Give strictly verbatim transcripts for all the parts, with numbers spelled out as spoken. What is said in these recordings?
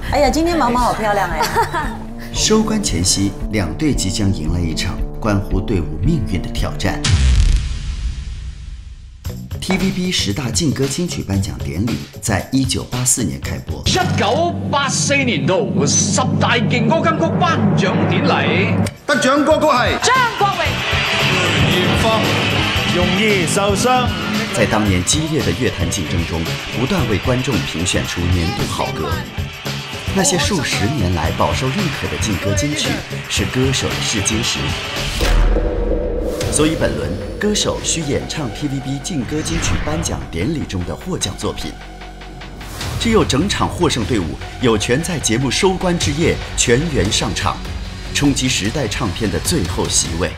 哎呀，今天毛毛好漂亮哎！ 收官前夕，两队即将迎来一场关乎队伍命运的挑战。T V B 十大劲歌金曲颁奖典礼在一九八四年开播。 一九八四年度十大勁歌金曲頒獎典禮， 得獎歌曲係張國榮、 梅艷芳。 容易受傷。 在当年激烈的乐坛竞争中，不断为观众评选出年度好歌。那些数十年来饱受认可的劲歌金曲，是歌手的试金石。所以本轮歌手需演唱 T V B 劲歌金曲颁奖典礼中的获奖作品。只有整场获胜队伍有权在节目收官之夜全员上场，冲击时代唱片的最后席位。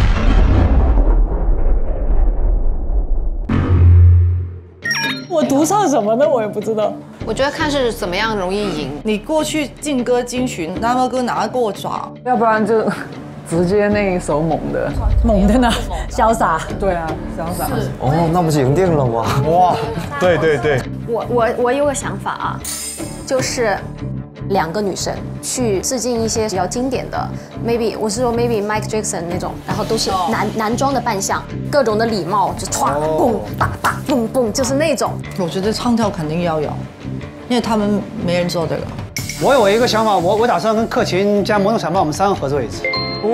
我读唱什么呢？我也不知道。 我觉得看是怎么样容易赢。 你过去劲歌金曲，那么歌拿过爪， 要不然就直接那一首猛的， 猛的呢？潇洒。 对啊，潇洒。 哦，那不是赢定了吗？ 哇，对对对。 我我我有个想法啊，就是两个女生去致敬一些比较经典的 ，maybe 我是说 maybe Mike Jackson 那种，然后都是男男装的扮相，各种的礼帽就歘蹦叭叭蹦蹦，就是那种。 我觉得唱跳肯定要有，因为他们没人做这个。 我有一个想法，我我打算跟克勤加魔动小曼，我们三个合作一次。 哇，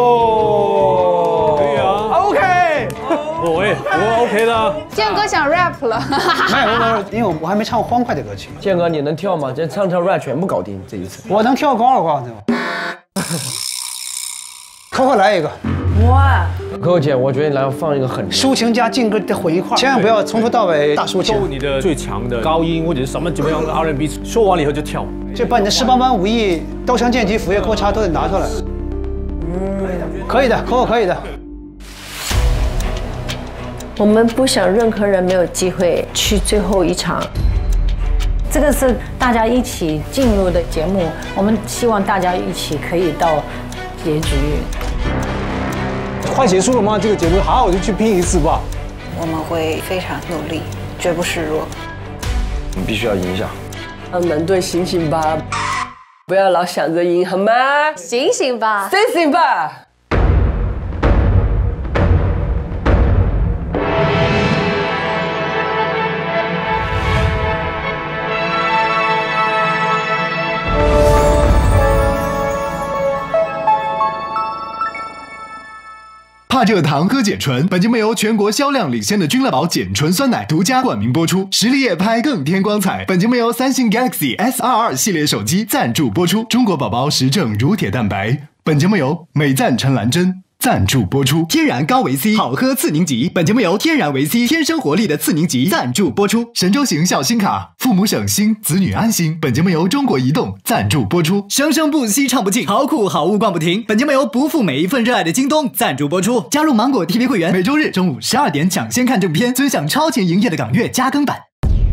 可以啊 ，OK， 我也我 OK 的。 建哥想 rap 了， 没有没有，因为我还没唱过欢快的歌曲。 建哥，你能跳吗？这唱跳 rap 全部搞定这一次。 我能跳高尔夫，对吧？扣扣来一个。 哇！ 可可姐，我觉得你来放一个很抒情加劲歌得混一块，千万不要从头到尾大抒情。 抽你的最强的高音或者是什么怎么样的 R and B， 说完了以后就跳。 就把你的十八般武艺、刀枪剑戟斧钺钩叉都得拿出来。嗯，可以的，可可可以的。 我们不想任何人没有机会去最后一场。 这个是大家一起进入的节目，我们希望大家一起可以到结局。 快结束了吗？这个节目好好的去拼一次吧。 我们会非常努力，绝不示弱。 我们必须要赢一下。让男队醒醒吧，不要老想着赢，好吗？ 醒醒吧， 醒醒吧。 怕热糖喝碱醇，本节目由全国销量领先的君乐宝碱醇酸奶独家冠名播出，实力夜拍更添光彩。本节目由三星 Galaxy S 二十二 系列手机赞助播出，中国宝宝实证乳铁蛋白。本节目由美赞陈兰珍赞助播出，天然高维 C 好喝次凝集。本节目由天然维 C 天生活力的次凝集赞助播出。神州行孝心卡，父母省心，子女安心。本节目由中国移动赞助播出。生生不息，唱不尽，好苦好物逛不停。本节目由不负每一份热爱的京东赞助播出。加入芒果 T V 会员，每周日中午十二点抢先看正片，尊享超前营业的港乐加更版。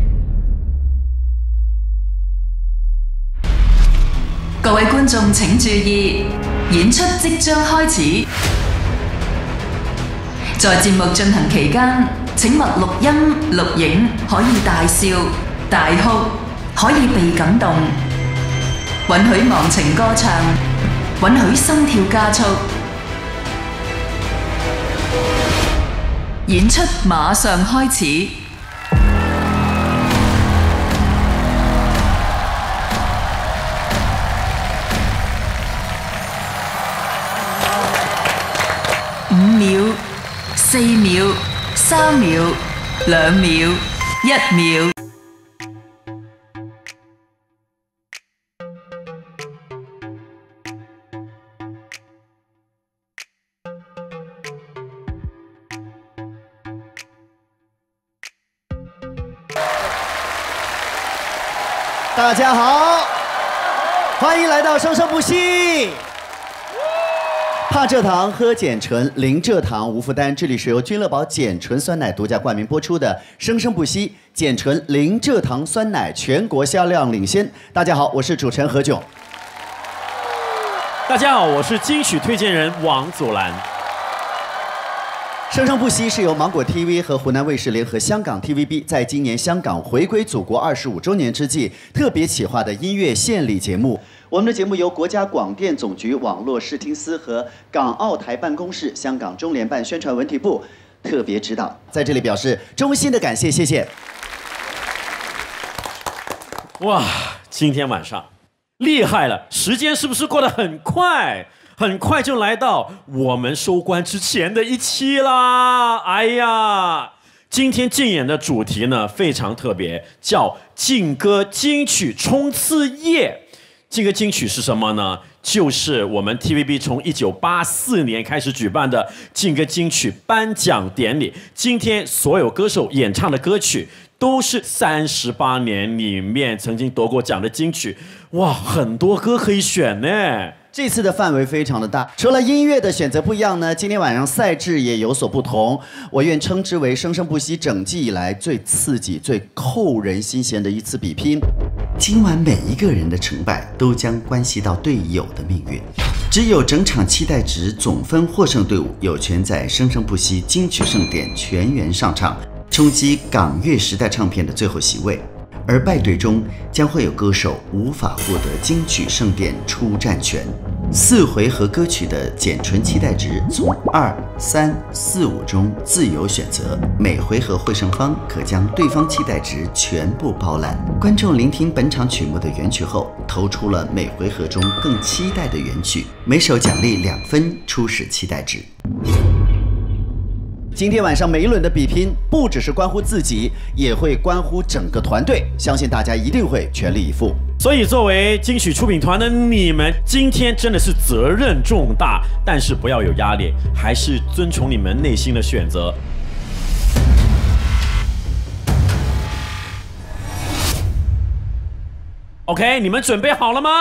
各位觀眾請注意，演出即將開始。在節目進行期間，請勿錄音錄影，可以大笑大哭，可以被感動，允許忘情歌唱，允許心跳加速。演出馬上開始。五秒、四秒、三秒、兩秒、一秒。 大家好，欢迎来到生生不息。怕蔗糖喝碱醇，零蔗糖无负担。这里是由君乐宝碱醇酸奶独家冠名播出的《生生不息》碱醇零蔗糖酸奶全国销量领先。大家好，我是主持人何炅。 大家好，我是金曲推荐人王祖蓝。 生生不息是由芒果 T V 和湖南卫视联合香港 T V B 在今年香港回归祖国二十五周年之际特别企划的音乐献礼节目。我们的节目由国家广电总局网络视听司和港澳台办公室、香港中联办宣传文体部特别指导，在这里表示衷心的感谢，谢谢。 哇，今天晚上厉害了，时间是不是过得很快？很快就来到我们收官之前的一期啦！哎呀，今天竞演的主题呢非常特别，叫劲歌金曲冲刺夜。劲歌金曲是什么呢？就是我们 T V B 从一九八四年开始举办的劲歌金曲颁奖典礼。今天所有歌手演唱的歌曲都是三十八年里面曾经夺过奖的金曲，哇，很多歌可以选呢。 这次的范围非常的大，除了音乐的选择不一样呢，今天晚上赛制也有所不同。我愿称之为生生不息整季以来最刺激、最扣人心弦的一次比拼。 今晚每一个人的成败都将关系到队友的命运，只有整场期待值总分获胜队伍有权在生生不息金曲盛典全员上场，冲击港乐时代唱片的最后席位。而败队中将会有歌手无法获得金曲盛典出战权。四回合歌曲的简纯期待值从二、三、四、五中自由选择，每回合获胜方可将对方期待值全部包揽。观众聆听本场曲目的原曲后，投出了每回合中更期待的原曲，每首奖励两分初始期待值。 今天晚上每一轮的比拼，不只是关乎自己，也会关乎整个团队，相信大家一定会全力以赴。 所以，作为金曲出品团的你们，今天真的是责任重大，但是不要有压力，还是遵从你们内心的选择。OK， 你们准备好了吗？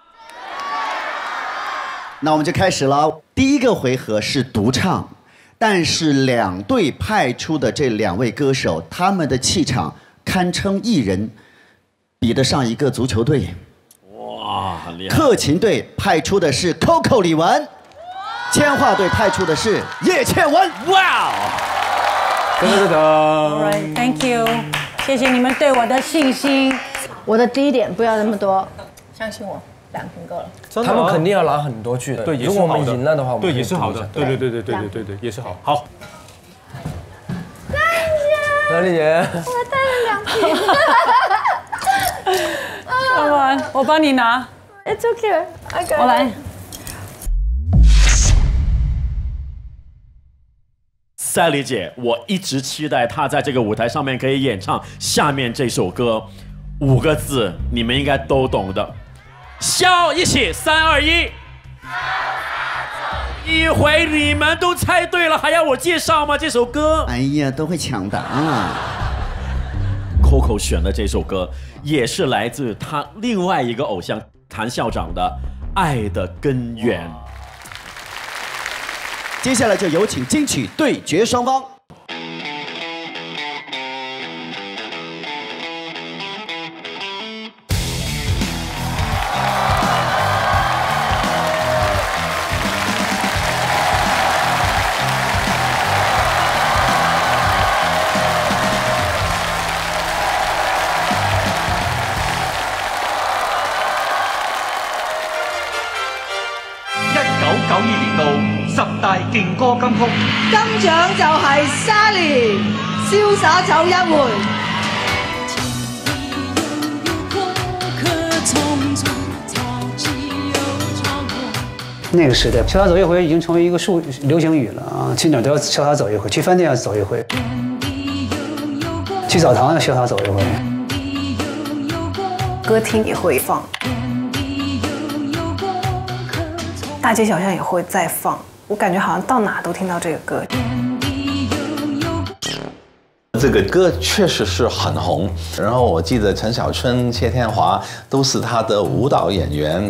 那我们就开始了。第一个回合是独唱。但是两队派出的这两位歌手，他们的气场堪称一人比得上一个足球队。 哇，很厉害！ 克勤队派出的是 Coco 李玟，千华队派出的是叶倩文。哇！ 噔噔噔噔 All right, thank you， 谢谢你们对我的信心。我的第一点不要那么多，相信我。两瓶够了， 他们肯定要拿很多句的。 对， 如果我们赢了的话，我们对也是好的。对对对对对对对对，也是好。好。 哪里姐？ 我带了两瓶。Come on，我帮你拿。It's okay， I got it。我来。 赛丽姐，我一直期待她在这个舞台上面可以演唱下面这首歌，五个字，你们应该都懂的。笑，一起，三二一，一回你们都猜对了，还要我介绍吗？这首歌， 哎呀，都会抢答啊。 Coco 选的这首歌，也是来自他另外一个偶像谭校长的《爱的根源》。 接下来就有请金曲对决双方。 九二年度十大勁歌金曲， 金獎就係沙莉瀟灑走一回。 那个时代，潇洒走一回已经成为一个数流行语了啊！去哪儿都要潇洒走一回，去饭店要走一回，去澡堂要潇洒走一回， 歌厅也会放。大街小巷也会再放，我感觉好像到哪都听到这个歌。 这个歌确实是很红，然后我记得陈小春、谢天华都是他的舞蹈演员。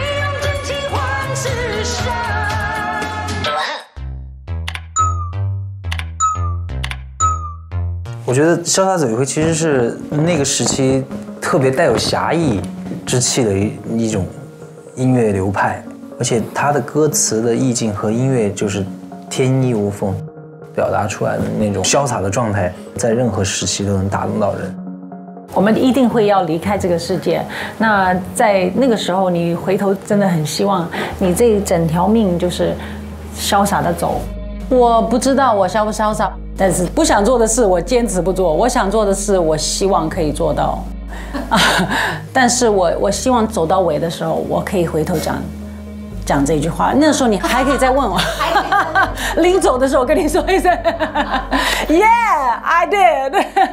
我觉得《潇洒走一回》其实是那个时期特别带有侠义之气的一一种音乐流派。而且他的歌词的意境和音乐就是天衣无缝，对表达出来的那种潇洒的状态，在任何时期都能打动到人。 我们一定会要离开这个世界，那在那个时候，你回头真的很希望你这一整条命就是潇洒的走。我不知道我潇不潇洒，但是不想做的事我坚持不做，我想做的事我希望可以做到。但是我我希望走到尾的时候，我可以回头讲讲这句话。那时候你还可以再问我，临走的时候跟你说一声 ，Yeah, I did 。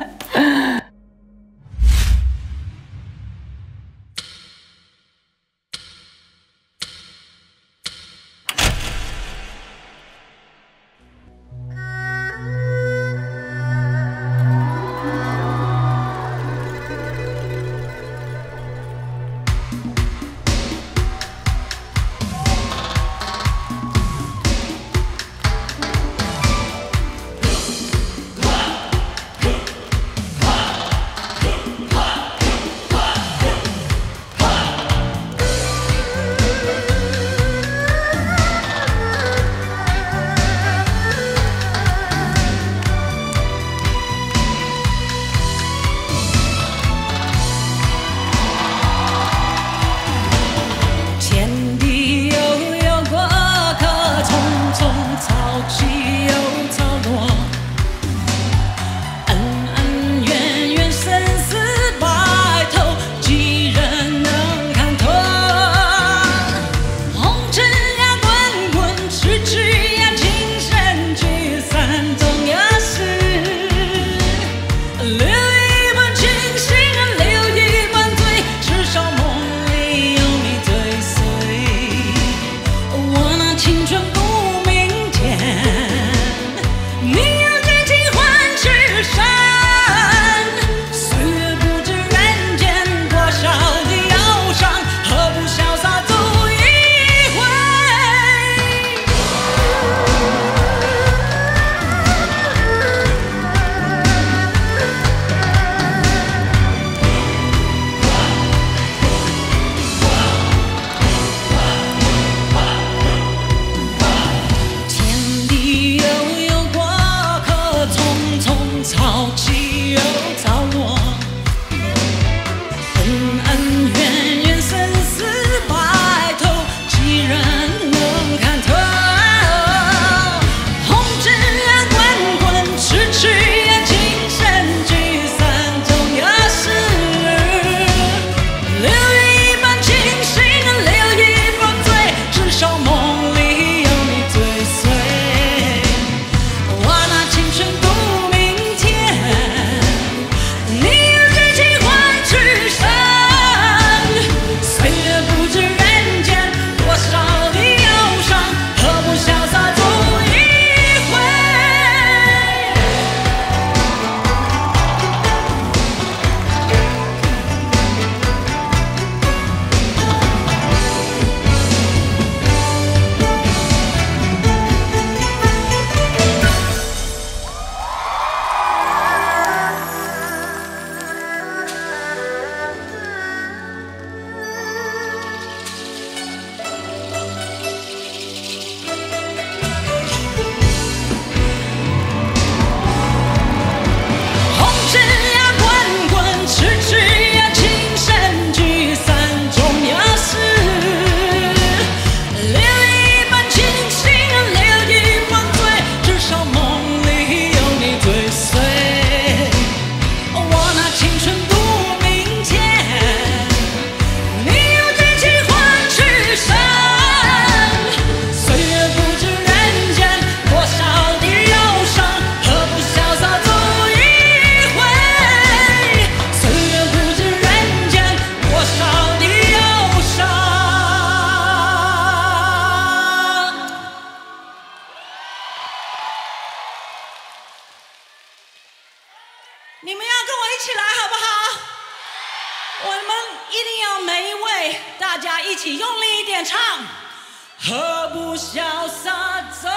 你们要跟我一起来好不好？我们一定要每一位大家一起用力一点唱，何不潇洒走。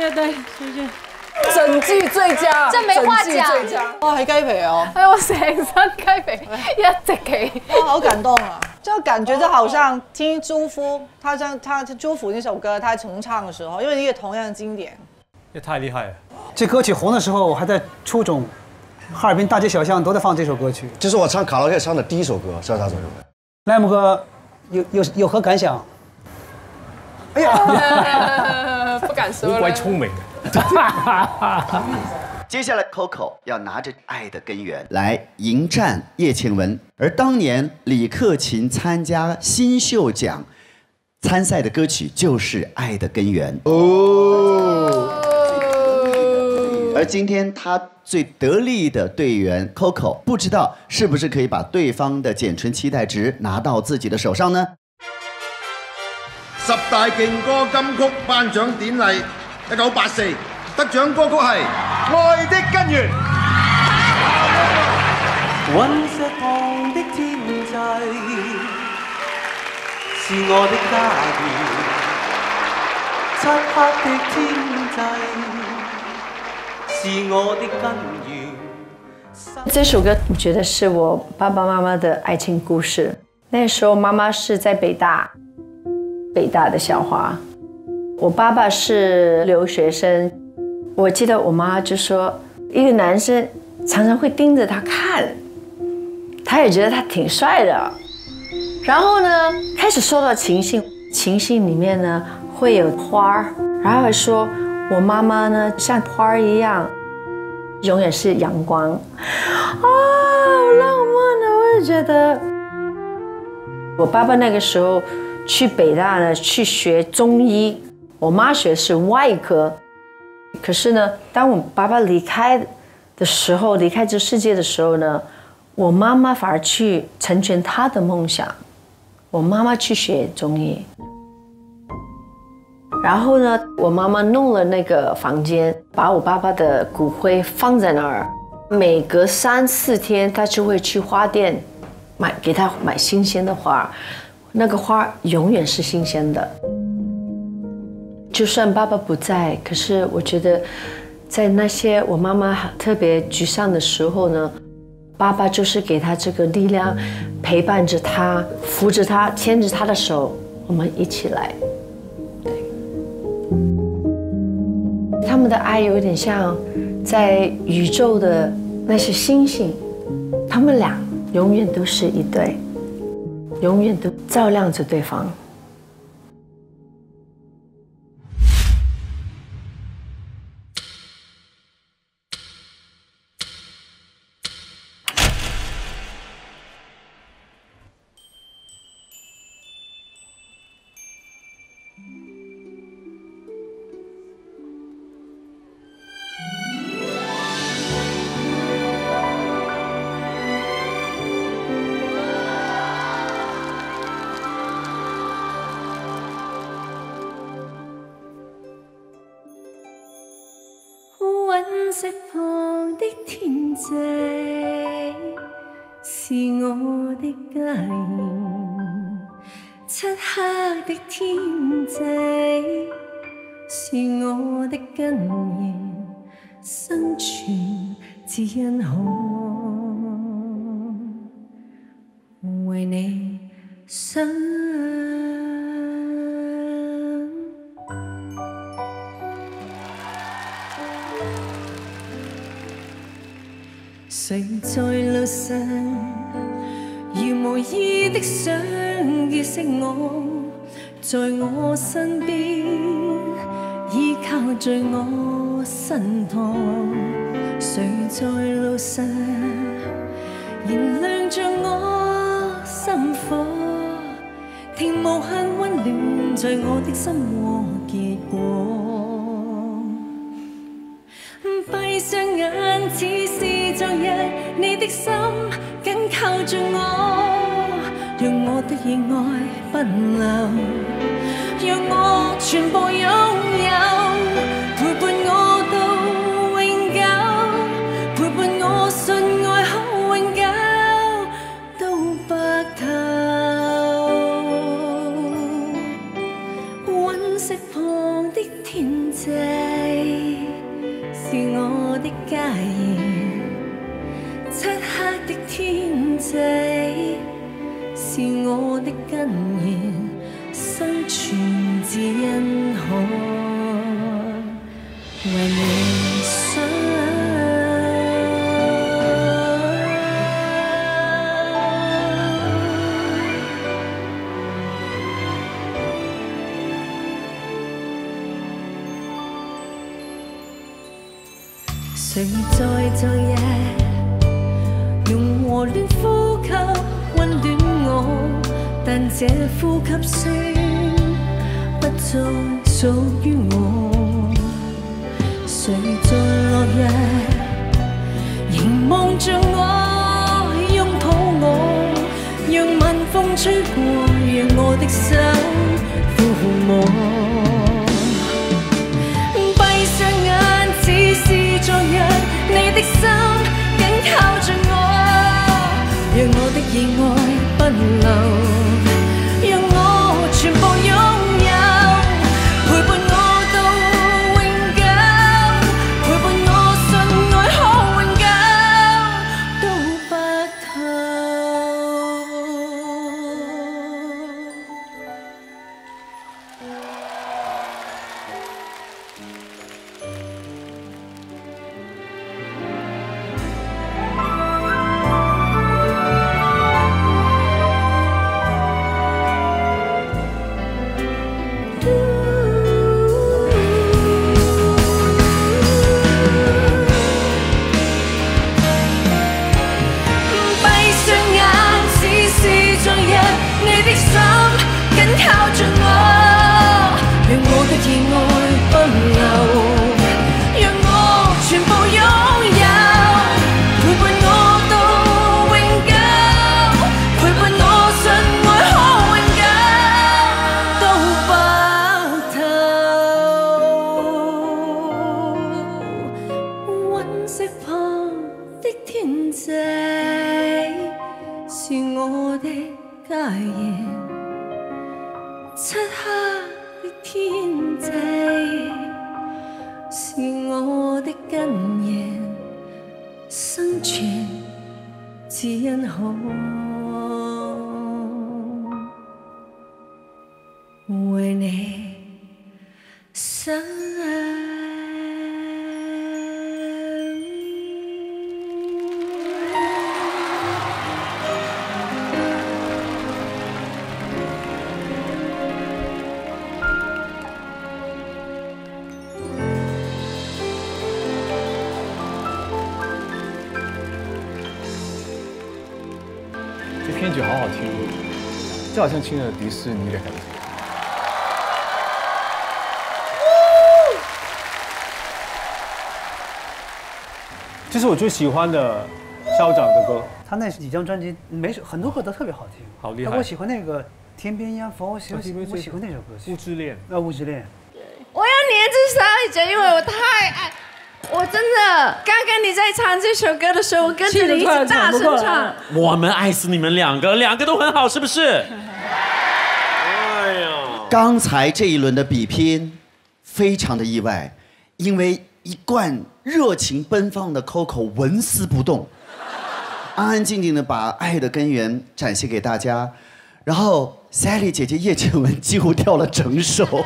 對對，謝謝。 整劇最佳， 真沒話講。 哇，係雞皮哦！ 哎，我成身雞皮一直起， 哇，好感動啊！就感覺就好像聽朱夫，他將他朱福那首歌，他重唱的時候，因為一個同樣的經典。 也太厲害了！ 这歌曲紅的時候，我還在初中，哈爾濱大街小巷都在放這首歌曲。 這是我唱卡拉 OK 唱的第一首歌《瀟灑走一回》。 萊姆哥有有有何感想？哎呀， 不敢說。 好鬼聰明。 接下来 Coco 要拿着《愛的根源》來迎戰葉倩文，而當年李克勤參加新秀獎參賽的歌曲就是《愛的根源》哦。而今天他最得力的隊員 Coco， 不知道是不是可以把對方的簡純期待值拿到自己的手上呢？ 十大勁歌金曲頒獎典禮，一九八四得獎歌曲係《愛的根源》。 隕石旁的天際是我的家園，漆黑的天際是我的根源。 这首歌我觉得是我爸爸妈妈的爱情故事。那时候妈妈是在北大，北大的校花，我爸爸是留学生。我记得我妈就说，一个男生常常会盯着他看，他也觉得他挺帅的。然后呢，开始收到情信，情信里面呢会有花，然后还说我妈妈呢像花一样，永远是阳光。啊，好浪漫的！我也觉得，我爸爸那个时候去北大呢去学中医，我妈学的是外科。可是呢，当我爸爸离开的时候，离开这世界的时候呢，我妈妈反而去成全她的梦想。我妈妈去学中医，然后呢，我妈妈弄了那个房间，把我爸爸的骨灰放在那儿。每隔三四天，她就会去花店买给他买新鲜的花，那个花永远是新鲜的。就算爸爸不在，可是我觉得，在那些我妈妈特别沮丧的时候呢，爸爸就是给她这个力量，陪伴着她，扶着她，牵着她的手，我们一起来。对，他们的爱有点像在宇宙的那些星星，他们俩永远都是一对，永远都照亮着对方。 隕石旁的天際是我的家園，漆黑的天際是我的根源，生存只因可為你想。誰在路上，如無意的想結識我，在我身邊，依靠在我身旁。誰在路上，燃亮着我心火，聽無限溫暖在我的心窩結果。閉上眼，似是昨日，你的心緊靠着我，讓我的意愛不留，讓我全部擁有，陪伴我到永久，陪伴我信愛可永久到白頭。隕石旁的天際。 我的家園，漆黑的天際是我的根源，生存只因可為你想。誰在昨日用和暖呼吸溫暖我，但這呼吸聲不再屬於我。誰在落日凝望着我，擁抱我，讓晚風吹過，讓我的手撫摸。閉上眼，只是昨日你的心緊靠着我，讓我的意愛不留，讓我全部擁有，陪伴我到永久，陪伴我信愛可永久，到白頭。為你想这编曲好好听，就好像听了迪士尼的感觉。 这是我最喜欢的校长的歌。 他那几张专辑，每首很多歌都特别好听， 好厉害。 我喜欢那个《天边烟火》，我喜欢我喜欢那首歌曲《 物之恋》。 啊，《物之恋》。 我要黏着莎莉姐，因为我太爱，我真的刚刚你在唱这首歌的时候，我跟着你一起大声唱。 我们爱死你们两个，两个都很好，是不是？哎呀， 刚才这一轮的比拼非常的意外，因为一贯热情奔放的 Coco 纹丝不动，安安静静的把爱的根源展现给大家，然后 Sally 姐姐叶倩文几乎跳了整首，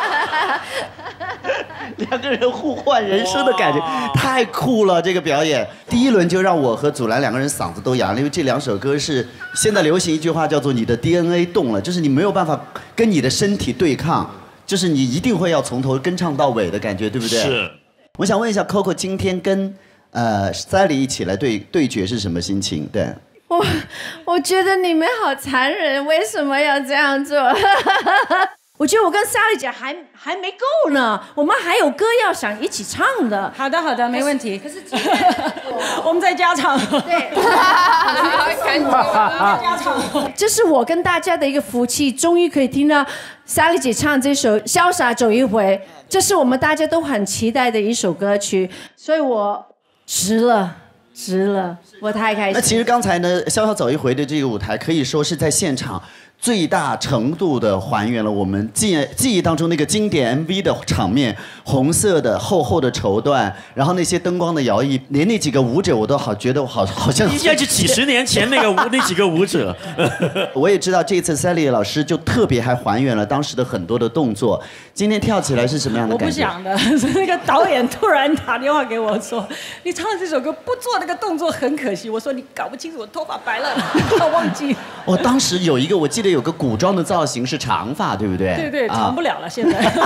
两个人互换人生的感觉太酷了，这个表演。第一轮就让我和祖蓝两个人嗓子都哑了，因为这两首歌是现在流行一句话叫做你的 D N A 动了，就是你没有办法跟你的身体对抗，就是你一定会要从头跟唱到尾的感觉，对不对？ 是。 我想问一下 Coco， 今天跟呃 Sally 一起来对对决是什么心情？对， 我我觉得你们好残忍，为什么要这样做？我觉得我跟 Sally 姐还还没够呢，我们还有歌要想一起唱的。 好的，好的，没问题。 可是我们再加唱。 对，赶紧加唱。这是我跟大家的一个福气，终于可以听到 Sally 姐唱这首《潇洒走一回》。这是我们大家都很期待的一首歌曲，所以我值了，值了，我太开心。 那其实刚才呢，潇潇走一回的这个舞台可以说是在现场最大程度的还原了我们记记忆当中那个经典 M V 的场面，红色的厚厚的绸缎，然后那些灯光的摇曳，连那几个舞者我都好觉得我好好像应该是几十年前那个舞那几个舞者。 我也知道这次 Sally 老师就特别还还原了当时的很多的动作。今天跳起来是什么样的我感觉？ 不想的，是那个导演突然打电话给我说：“你唱这首歌不做那个动作很可惜。”我说：“你搞不清楚我头发白了，我忘记。” 我当时有一个，我记得有个古装的造型是长发，对不对？ 对对，长不了了，现在。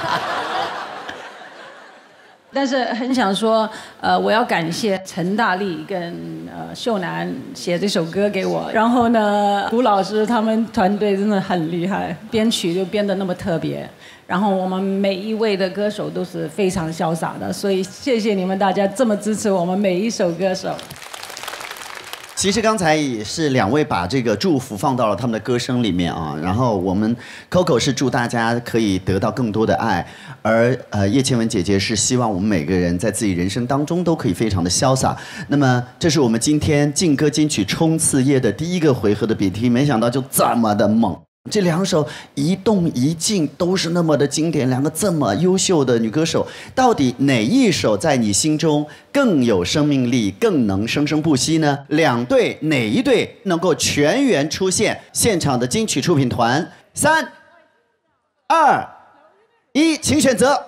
但是很想说，呃，我要感谢陈大力跟呃秀楠写这首歌给我，然后呢，胡老师他们团队真的很厉害，编曲就编得那么特别，然后我们每一位的歌手都是非常潇洒的，所以谢谢你们大家这么支持我们每一首歌手。 其实刚才也是两位把这个祝福放到了他们的歌声里面啊，然后我们 Coco 是祝大家可以得到更多的爱，而呃叶倩文姐姐是希望我们每个人在自己人生当中都可以非常的潇洒。那么这是我们今天劲歌金曲冲刺夜的第一个回合的比拼，没想到就这么的猛。这两首一动一静都是那么的经典，两个这么优秀的女歌手，到底哪一首在你心中更有生命力，更能生生不息呢？两队哪一队能够全员出现现场的金曲出品团？三、二、一，请选择。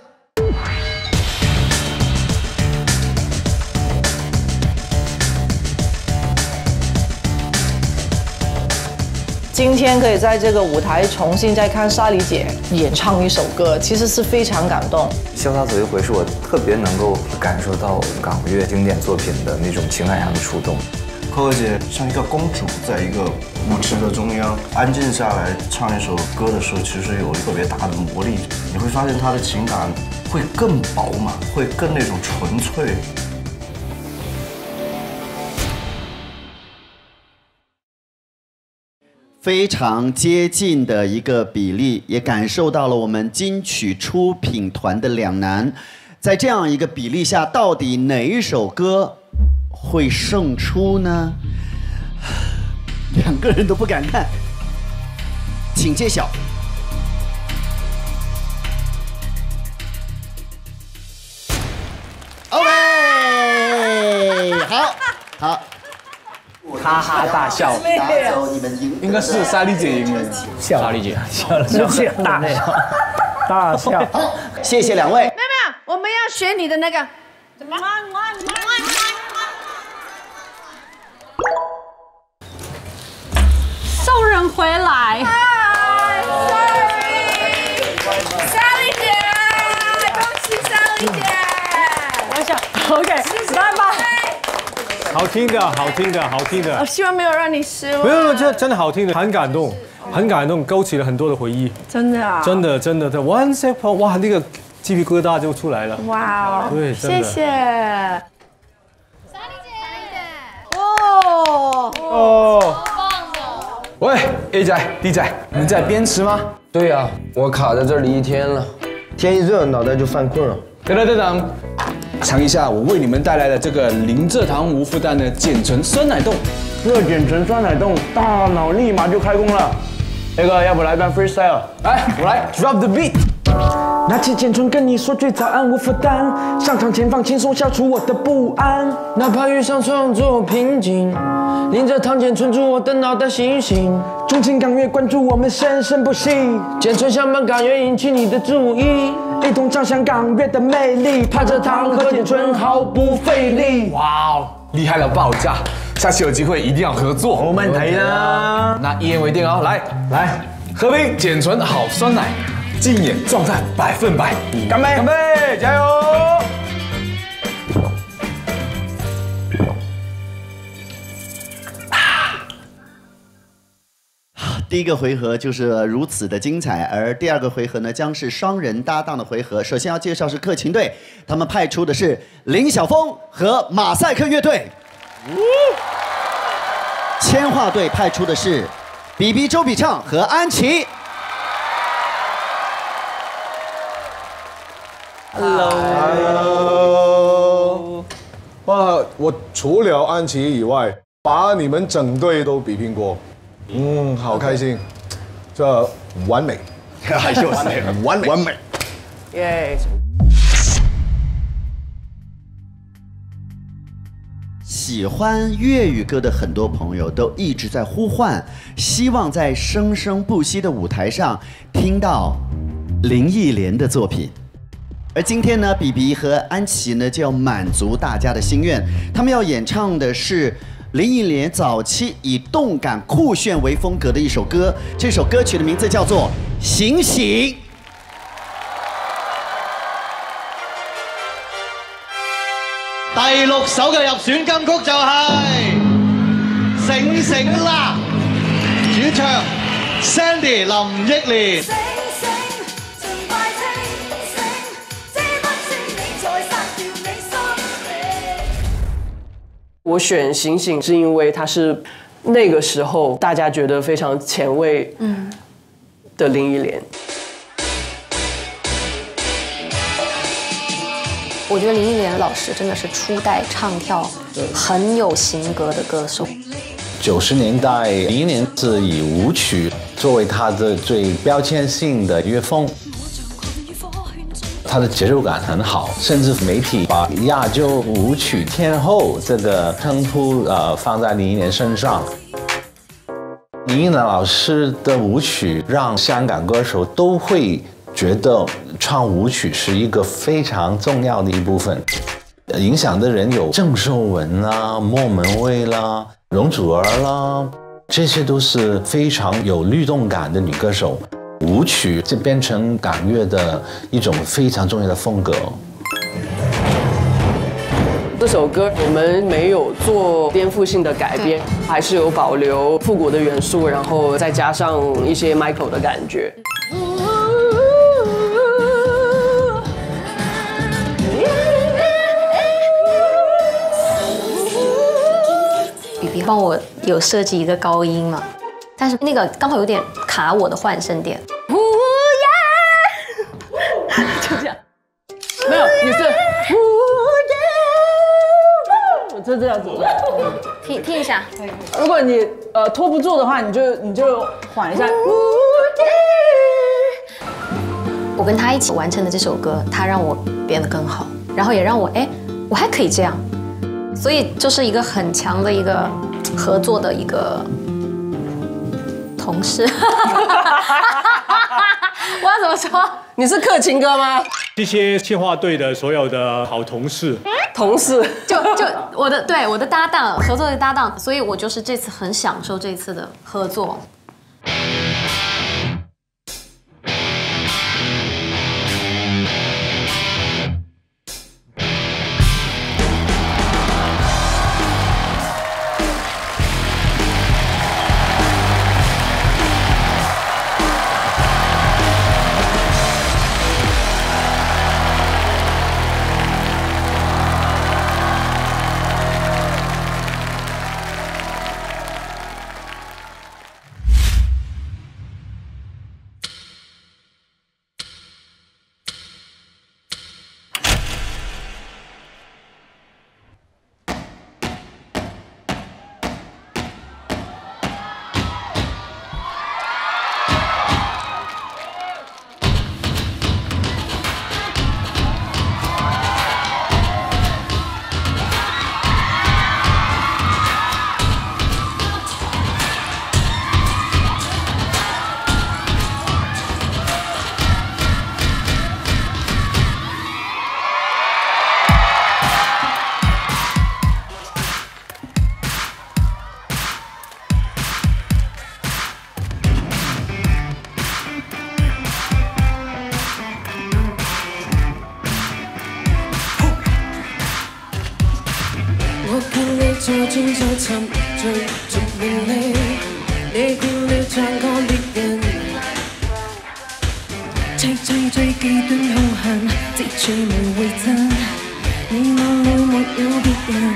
今天可以在这个舞台重新再看莎莉姐演唱一首歌，其实是非常感动。 潇洒走一回是我特别能够感受到港乐经典作品的那种情感上的触动。 Coco姐像一个公主，在一个舞池的中央安静下来唱一首歌的时候，其实有特别大的魔力。你会发现她的情感会更饱满，会更那种纯粹。 非常接近的一个比例，也感受到了我们金曲出品团的两难。在这样一个比例下，到底哪一首歌会胜出呢？两个人都不敢看，请揭晓。OK， 好，好。 哈哈大笑， 应该是莎莉姐赢了，莎莉姐笑了，笑大笑，大笑。 好，谢谢两位。 没有没有，我们要学你的那个。什么？ 送人回来。 莎莉姐，恭喜莎莉姐！ 我想 ，OK， 拜拜。 好听的，好听的，好听的。 我希望没有让你失望。 没有，这真的好听的，很感动，很感动，勾起了很多的回忆。 真的啊？ 真的，真的，在 One Step， 哇，那个鸡皮疙瘩就出来了。 哇哦！ 对， 谢谢。 莎莉姐， 哦哦。 喂 ，A 仔 ，D 仔，你在边吃吗？对呀、啊，我卡在这里一天了，天一热脑袋就犯困了。等等等等。尝一下我为你们带来的这个零蔗糖无负担的减醇酸奶冻，热减醇酸奶冻，大脑立马就开工了。那个，要不来段 freestyle？ 来，我来 drop the beat。拿起减醇跟你说句早安，无负担，上场前放轻松，消除我的不安。哪怕遇上创作瓶颈，零蔗糖减醇助我的脑袋醒醒。钟情港乐，关注我们生生不息，减醇相伴港乐引起你的注意。一同唱响港乐的魅力，怕蔗糖和减醇毫不费力。哇哦，厉害了爆炸！下次有机会一定要合作。我们睇啦，那一言为定哦，来来，喝杯减醇好酸奶，竞演壮赞百分百，干杯！干杯！加油！ 第一个回合就是如此的精彩，而第二个回合呢，将是双人搭档的回合。首先要介绍是克勤队，他们派出的是林晓峰和马赛克乐队；千画队派出的是比比周笔畅和安琪。 Hello， 哇！我除了安琪以外，把你们整队都比拼过。嗯，好开心。 这完美， 还是完美， 完美， 完美。 耶！ 喜欢粤语歌的很多朋友都一直在呼唤，希望在生生不息的舞台上听到林忆莲的作品。而今天呢，比比和安琪呢就要满足大家的心愿，他们要演唱的是林忆莲早期以动感酷炫为风格的一首歌，这首歌曲的名字叫做《醒醒》。 第六首嘅入選金曲就係《醒醒啦》，主唱 Sandy 林憶蓮。 我選《醒醒》是因為它是那個時候大家覺得非常前衛的林憶蓮。 我覺得林憶蓮老師真的是初代唱跳很有型格的歌手。 九十年代，林憶蓮是以舞曲作為她的最標籤性的樂風。它的節奏感很好，甚至媒體把亞洲舞曲天后這個稱呼呃放在林憶蓮身上。林憶蓮老師的舞曲讓香港歌手都會覺得唱舞曲是一個非常重要的一部分。影響的人有鄭秀文啦、莫文蔚啦、容祖兒啦，這些都是非常有律動感的女歌手。舞曲就變成港樂的一種非常重要的風格。 這首歌我們沒有做顛覆性的改編，還是有保留復古的元素，然後再加上一些 Michael 的感覺。 比比幫我有設計一個高音嘛，但是那個剛好有點卡我的換聲點。 就這樣，沒有，你是，我就這樣子， 聽聽一下。 如果你呃拖不住的話，你就你就緩一下。 我跟他一起完成的這首歌，他讓我變得更好，然後也讓我哎，我還可以這樣，所以就是一個很強的一個合作的一個同事。我要怎麼說？ 你是克勤哥嗎？ 這些企劃隊的所有的好同事， 同事就就我的對我的搭檔，合作的搭檔，所以我就是這次很享受這次的合作。 在中就沉醉逐名利，你叫了像個獵人，最最最極端兇狠，直處無回震，你我了沒有別人，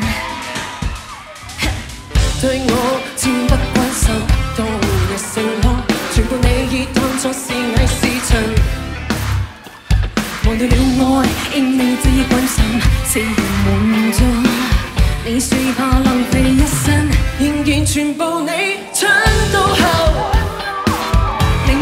對我千不關心，當日承諾，全部你已當作是偽是真，忘掉了愛，因你只關心，死人滿足。你最怕浪費一生，仍然全部你搶到後，寧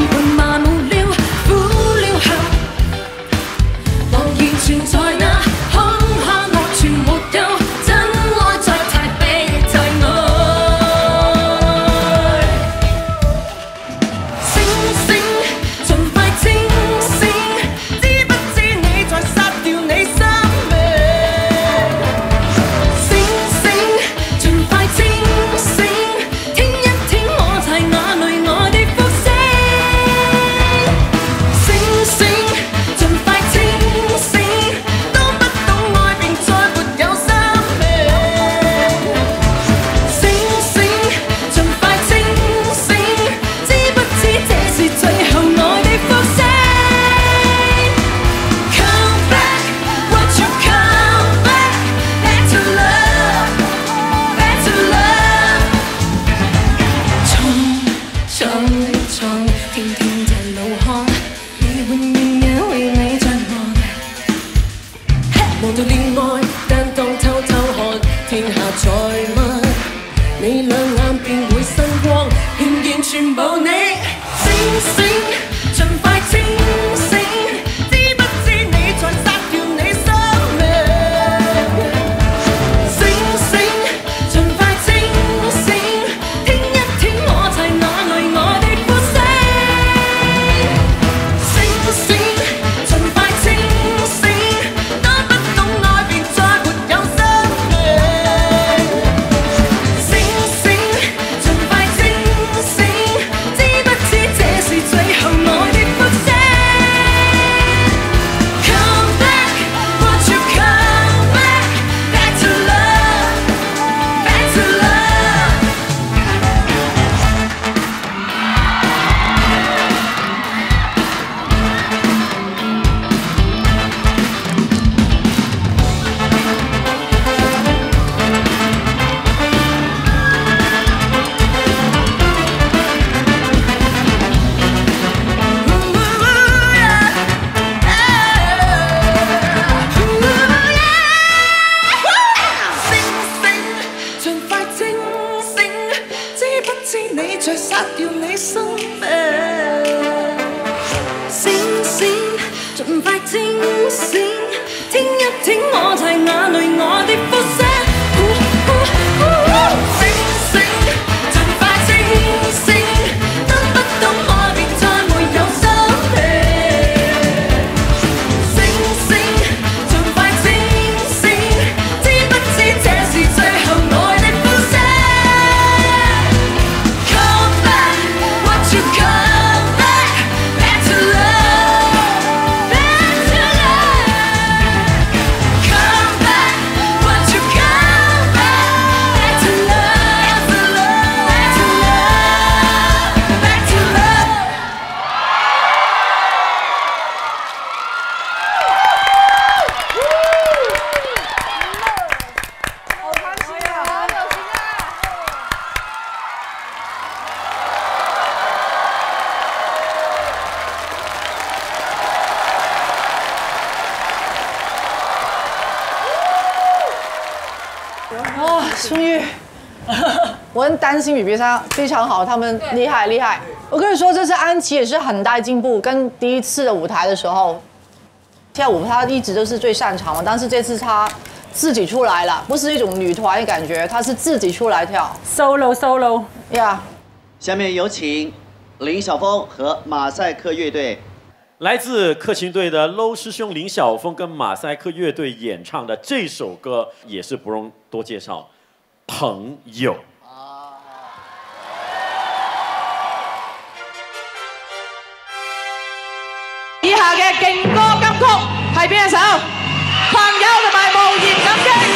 天下再問，你兩眼便會生光，顯現全部你。星星，盡快清醒，知不知你在殺掉你生命？星星，盡快清醒，聽一聽我在哪裏，我的呼聲。星星，盡快清醒，當不懂愛便再沒有生命。星星，盡快清醒，知不知這是最後愛的呼聲？Come back, won't you come back, back to love, back to love。盡快清醒，知不知你在殺掉你生命？星星，盡快清醒，聽一聽我在哪裏，我的呼聲。星星，盡快清醒，當不懂愛便再沒有生命。星星，盡快清醒，知不知這是最後愛的呼聲？Come back, won't you come back, back to love, back to love. Come back, won't you come back, back to love, back to love, back to love. 哇，春玉，我很担心比比上非常好，他们厉害厉害。我跟你说，这次安琪也是很大进步，跟第一次的舞台的时候，跳舞她一直都是最擅长的，但是这次她自己出来了，不是一种女团的感觉，她是自己出来跳 solo solo 呀。 下面有请林晓峰和马赛克乐队。 来自克勤队的 Low 师兄林晓峰跟马赛克乐队演唱的这首歌，也是不用多介绍，朋友。 以下嘅勁歌金曲係邊一首？朋友同埋無言感激。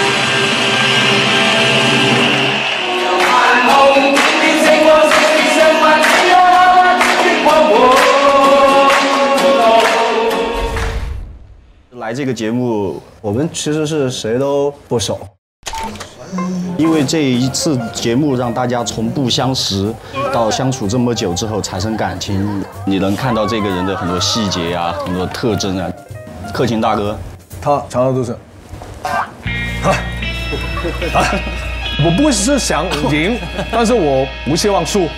来这个节目，我们其实是谁都不熟，因为这一次节目让大家从不相识到相处这么久之后产生感情，你能看到这个人的很多细节啊，很多特征啊。克勤大哥， 他常常都是，啊，啊，我不是想赢，但是我不希望输。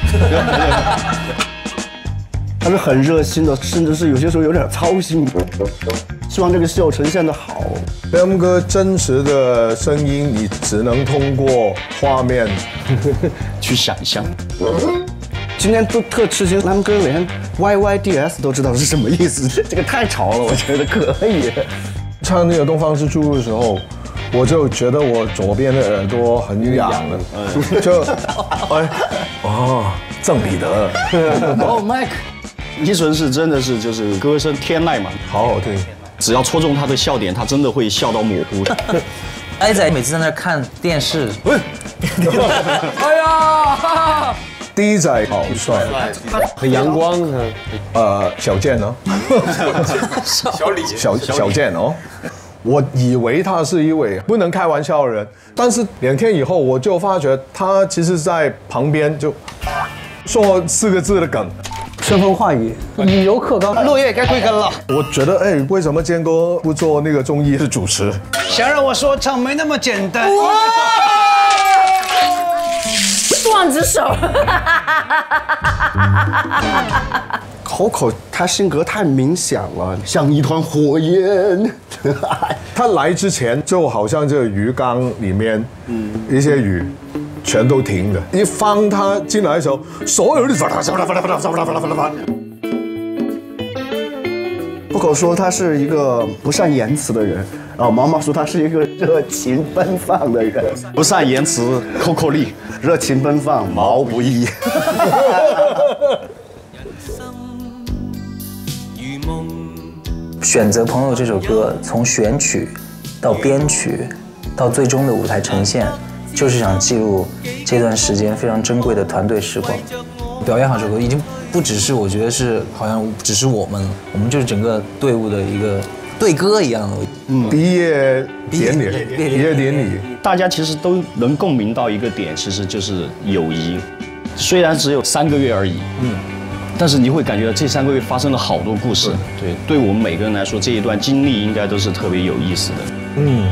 他是很热心的，甚至是有些时候有点操心，希望这个秀呈现的好。 M 哥真实的声音，你只能通过画面去想象。今天都特吃惊 ，M 哥连 Y Y D S 都知道是什么意思，这个太潮了，我觉得可以。 唱那个《东方之珠》的时候，我就觉得我左边的耳朵很痒了，就哎哦，郑彼得， 哦 Mike。伊纯是真的是就是歌声天籁嘛， 好好听。 只要戳中他的笑点，他真的会笑到模糊。 哀仔每次在那看电视， 哎呀，第一仔好帅，很阳光。呃，小健哦，小李，小小健哦。我以为他是一位不能开玩笑的人，但是两天以后我就发觉他其实在旁边就说四个字的梗。 顺风化雨，以柔克刚，落叶也该归根了。 我觉得，哎，为什么坚哥不做那个综艺的主持？ 想让我说唱没那么简单。 望之手。 Coco 他性格太明显了，像一团火焰。 他来之前就好像这个鱼缸里面，嗯，一些鱼全都停的。一放他进来的时候，所有人都 Coco 说他是一个不善言辞的人，然后毛毛说他是一个热情奔放的人。不善言辞 ，Coco 力；热情奔放，毛不易。 选择《朋友》这首歌，从选曲到编曲，到最终的舞台呈现，就是想记录这段时间非常珍贵的团队时光。表演好这首歌，已经不只是我觉得是好像只是我们，我们就是整个队伍的一个队歌一样的。 嗯，毕业典礼，毕业典礼， 大家其实都能共鸣到一个点，其实就是友谊。虽然只有三个月而已，嗯。但是你会感觉到这三个月发生了好多故事，对，对我们每个人来说，这一段经历应该都是特别有意思的。嗯。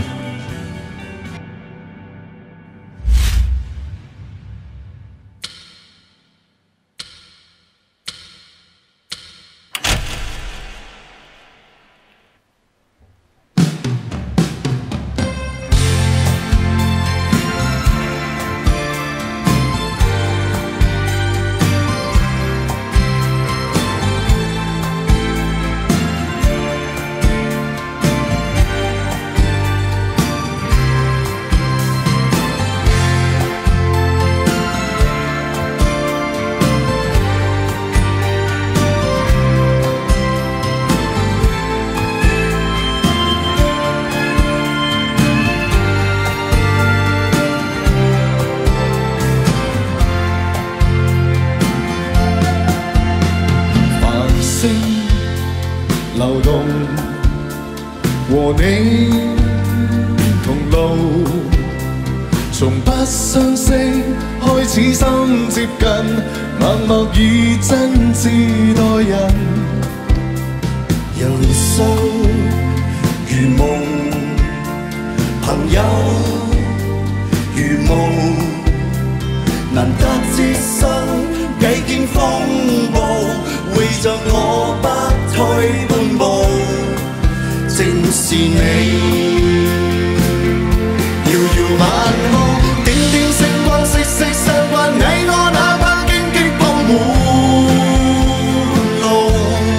流動，和你同路，從不相識開始心接近，默默以真摯待人， 人生如夢，朋友如霧，難得知生幾經風暴，會着我不退半步，正是你。遙遙晚空，點點星光息息相關，你我哪怕荊棘鋪滿路，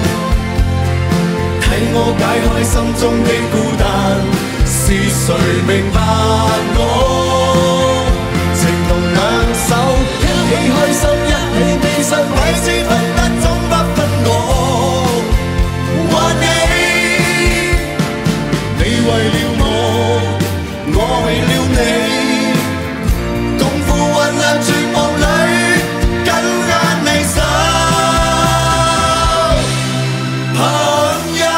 替我解開心中的孤單，是誰明白我？情同兩手，一起開心，一起悲傷，彼此分得總不分我。還你，你為了我，我為了你，共赴患難絕望裏，緊握你手，朋友。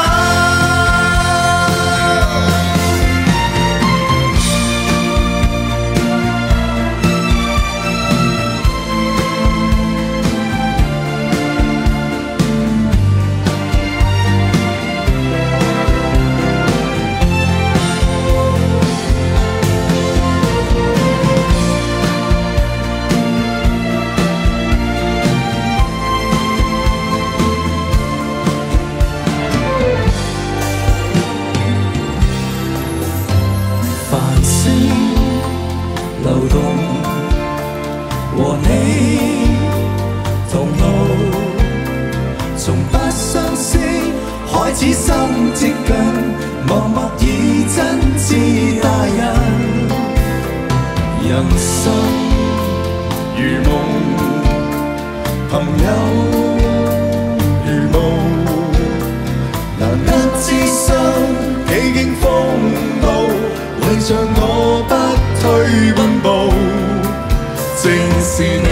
流動，和你同路，從不相識開始心接近，默默以真摯待人。人生如夢，朋友如霧，難得知心幾經風暴，為着我不退半步，正是你。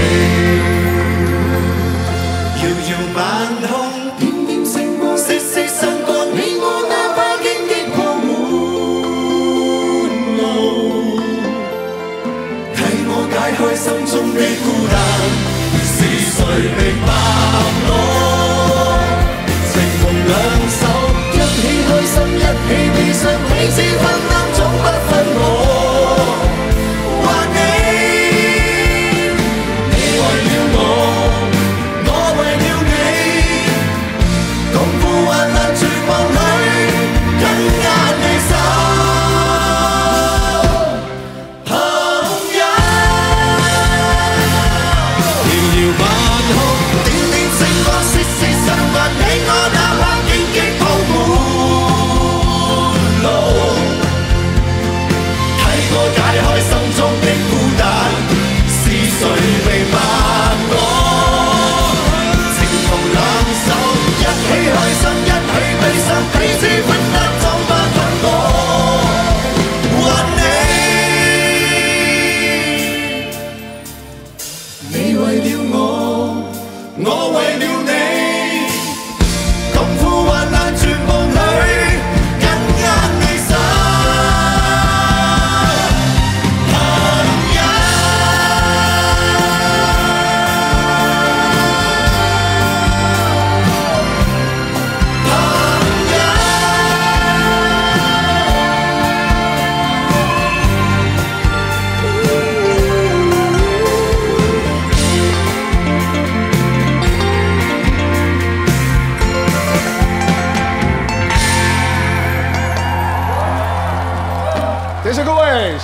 遙遙晚空，點點星光息息相關，你我哪怕荊棘鋪滿路，替我解開心中的孤單，是誰明白我？情同兩手，一起開心，一起悲傷，彼此分擔總不分我。還你，你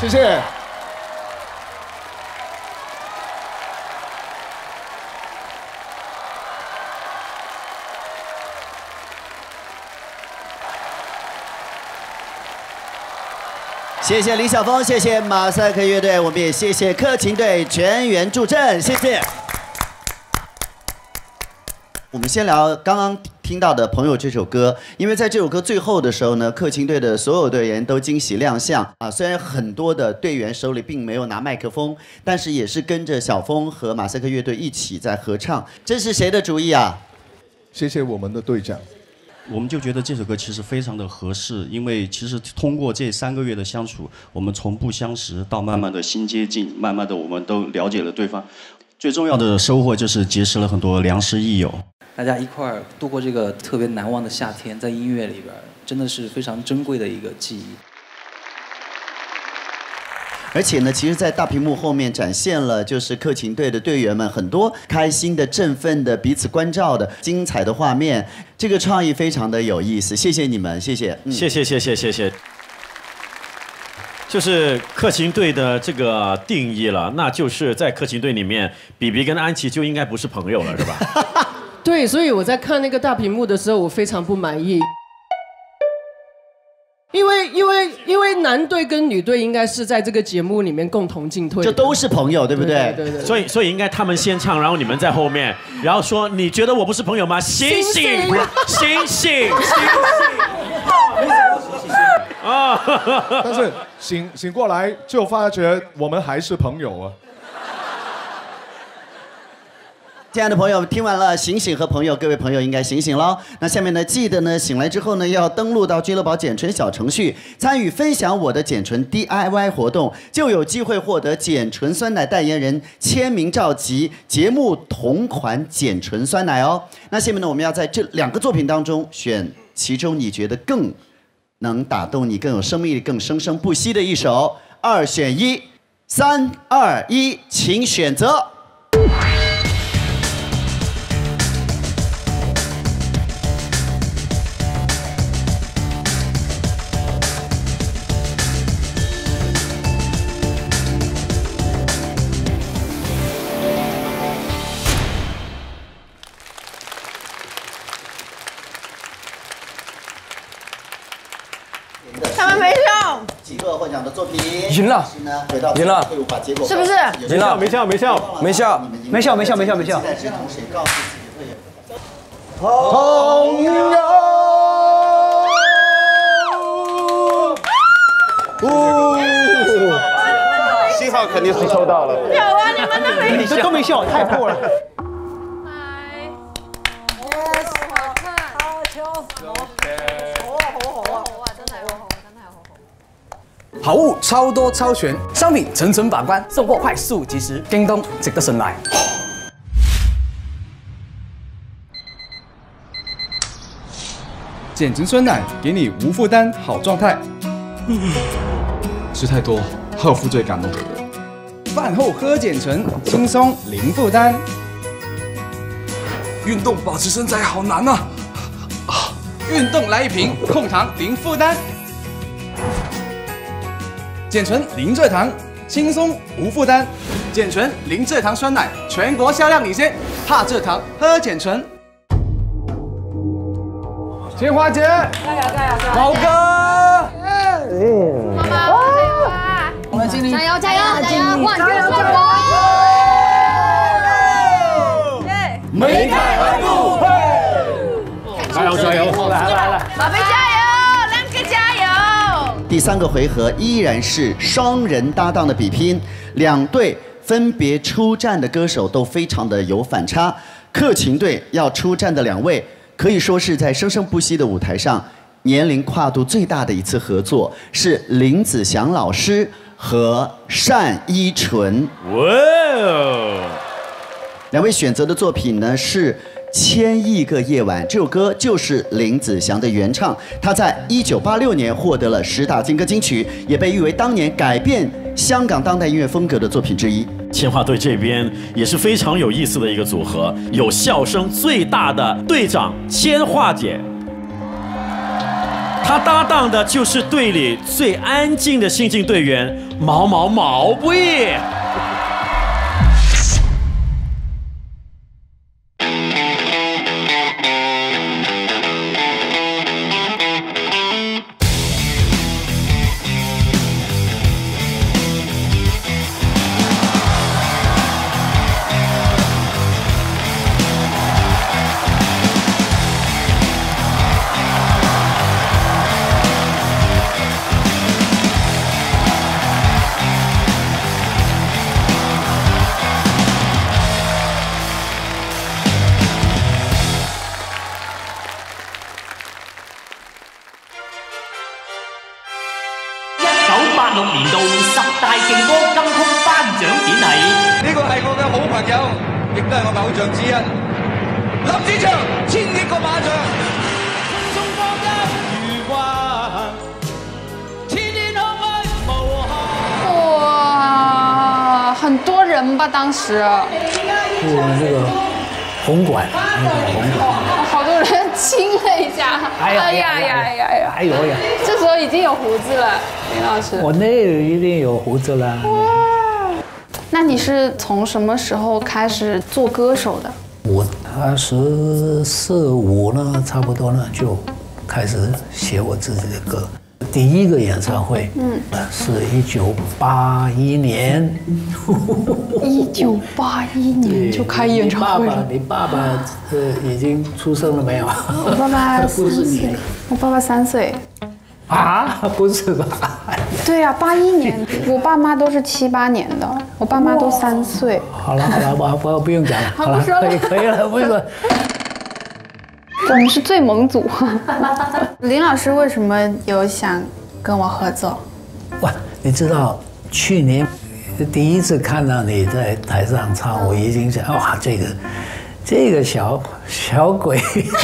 谢谢。 谢谢李晓峰，谢谢马赛克乐队，我们也谢谢克勤队全员助阵，谢谢。我们先聊刚刚听到的《朋友》这首歌，因为在这首歌最后的时候呢，克勤队的所有队员都惊喜亮相啊。虽然很多的队员手里并没有拿麦克风，但是也是跟着小峰和马赛克乐队一起在合唱。这是谁的主意啊？ 谢谢我们的队长。 我们就觉得这首歌其实非常的合适，因为其实通过这三个月的相处，我们从不相识到慢慢的心接近，慢慢的我们都了解了对方。最重要的收获就是结识了很多良师益友。 大家一块儿度过这个特别难忘的夏天，在音乐里边，真的是非常珍贵的一个记忆。 而且呢，其实，在大屏幕后面展现了就是克勤队的队员们很多开心的、振奋的、彼此关照的精彩的画面，这个创意非常的有意思。谢谢你们，谢谢， 嗯、谢谢，谢谢，谢谢。就是克勤队的这个定义了，那就是在克勤队里面，比比跟安琪就应该不是朋友了，是吧？ 对，所以我在看那个大屏幕的时候，我非常不满意。因为因为因为男队跟女队应该是在这个节目里面共同进退， 这都是朋友，对不对？ 对对对。 所以所以应该他们先唱，然后你们在后面，然后说你觉得我不是朋友吗？醒醒醒醒醒！ 啊！但是醒醒过来就发觉我们还是朋友啊。 亲爱的朋友，听完了醒醒和朋友，各位朋友应该醒醒了。那下面呢，记得呢醒来之后呢，要登录到俱乐宝简纯小程序，参与分享我的简纯 D I Y 活动，就有机会获得简纯酸奶代言人签名照及节目同款简纯酸奶哦。那下面呢，我们要在这两个作品当中选其中你觉得更能打动你、更有生命力、更生生不息的一首，二选一，三二一，请选择。 他们没笑。 几个获奖的作品赢了，赢了， 是不是？ 赢了， 没笑，没笑， 没笑， 没笑，没笑，没笑，没笑。 朋友， 信号肯定是收到了。 有啊，你们都没这都没笑，太破了。 好物超多超全，商品层层把关，送货快速及时，京东值得信赖。 简纯酸奶给你无负担好状态。吃太多好有负罪感哦。饭后喝简纯，轻松零负担。运动保持身材好难啊！运动来一瓶，控糖零负担。简纯零蔗糖，轻松无负担。简纯零蔗糖酸奶，全国销量领先，怕蔗糖喝简纯。千花姐， 加油加油加油！ 毛哥， 妈妈加油啊！ 我们尽力， 加油加油加油！哇， 加油加油！ 梅开二度， 加油加油！来来来， 宝贝加油，亮哥加油！ 第三个回合依然是双人搭档的比拼，两队分别出战的歌手都非常的有反差。克勤队要出战的两位，可以说是在生生不息的舞台上年龄跨度最大的一次合作，是林子祥老师和单依纯。 哇哦！ 两位选择的作品呢是《千亿个夜晚》，这首歌就是林子祥的原唱，他在一九八六年获得了十大金歌金曲，也被誉为当年改变香港当代音乐风格的作品之一。 千花队这边也是非常有意思的一个组合，有笑声最大的队长千花姐，她搭档的就是队里最安静的新进队员毛毛毛不易。 八六年度十大勁歌金曲頒獎典禮， 呢個係我嘅好朋友，亦都係我嘅偶像之一，林子祥，千億個馬場。匆匆放一如幻，千年後愛無限。 哇，很多人吧，当时。 我们这个红馆，那个红馆。 好多人亲了一下。 哎呀呀呀呀呀！哎呦呀！ 这时候已经有胡子了，林老师。 我那一定有胡子了。 那你是从什么时候开始做歌手的？ 我二十四五呢，差不多呢就开始写我自己的歌。第一个演唱会，嗯，是一九八一年。 一九八一年就开演唱会了。 你爸爸呃已经出生了没有？ 我爸爸三岁。我爸爸三岁。 啊，不是吧？ 对呀、啊，八一年，我爸妈都是七八年的，我爸妈都三岁。 好了好了，我不不用讲了，好了，可以可以了，不是。 我们是最萌组。林老师为什么有想跟我合作？ 哇，你知道去年第一次看到你在台上唱，我已经想哇，这个这个小小鬼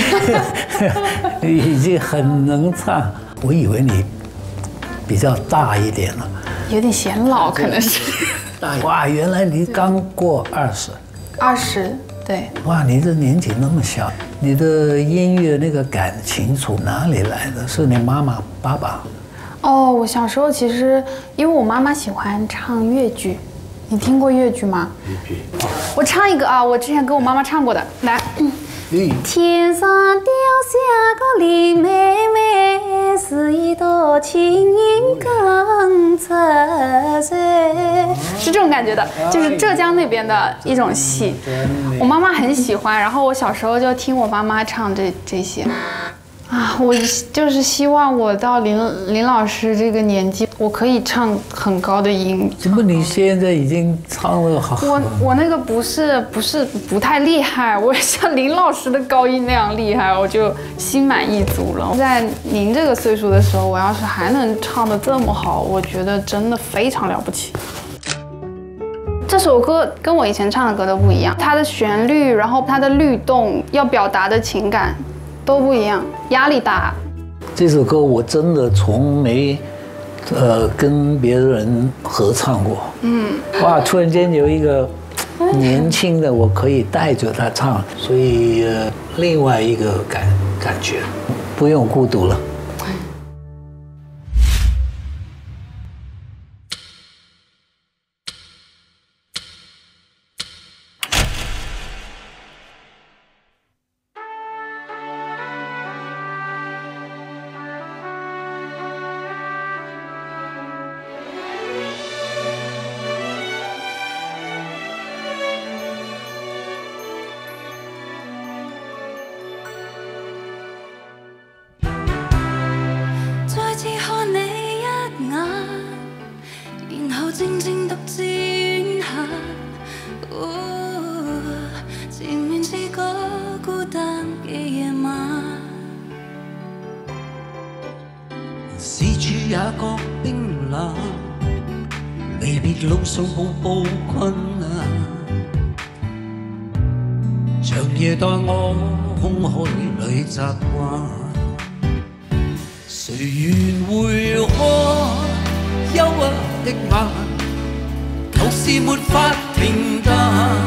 已经很能唱。我以为你比较大一点了， 有点显老，可能是。 哇，原来你刚过二十。 二十，对。 哇，你这年纪那么小，你的音乐那个感情从哪里来的？是你妈妈、爸爸？ 哦，我小时候其实因为我妈妈喜欢唱粤剧，你听过粤剧吗？ 粤剧。 我唱一个啊，我之前跟我妈妈唱过的，来。天上掉下个林妹妹，是一朵青云更侧水，是这种感觉的，就是浙江那边的一种戏。我妈妈很喜欢，然后我小时候就听我妈妈唱这这些。啊，我就是希望我到林林老师这个年纪，我可以唱很高的音。 怎么你现在已经唱了好？ 我我那个不是不是不太厉害，我像林老师的高音那样厉害，我就心满意足了。在您这个岁数的时候，我要是还能唱得这么好，我觉得真的非常了不起。这首歌跟我以前唱的歌都不一样，它的旋律，然后它的律动，要表达的情感。都不一样，压力大。 这首歌我真的从没，呃，跟别人合唱过。嗯，哇，突然间有一个年轻的，我可以带着他唱，所以、呃、另外一个感感觉，不用孤独了。 靜靜獨自遠行，前面是個孤單嘅夜晚，四處也覺冰冷，離別路上步步困難，長夜待我空海裏習慣，誰願會看憂鬱的晚，就是沒法平淡，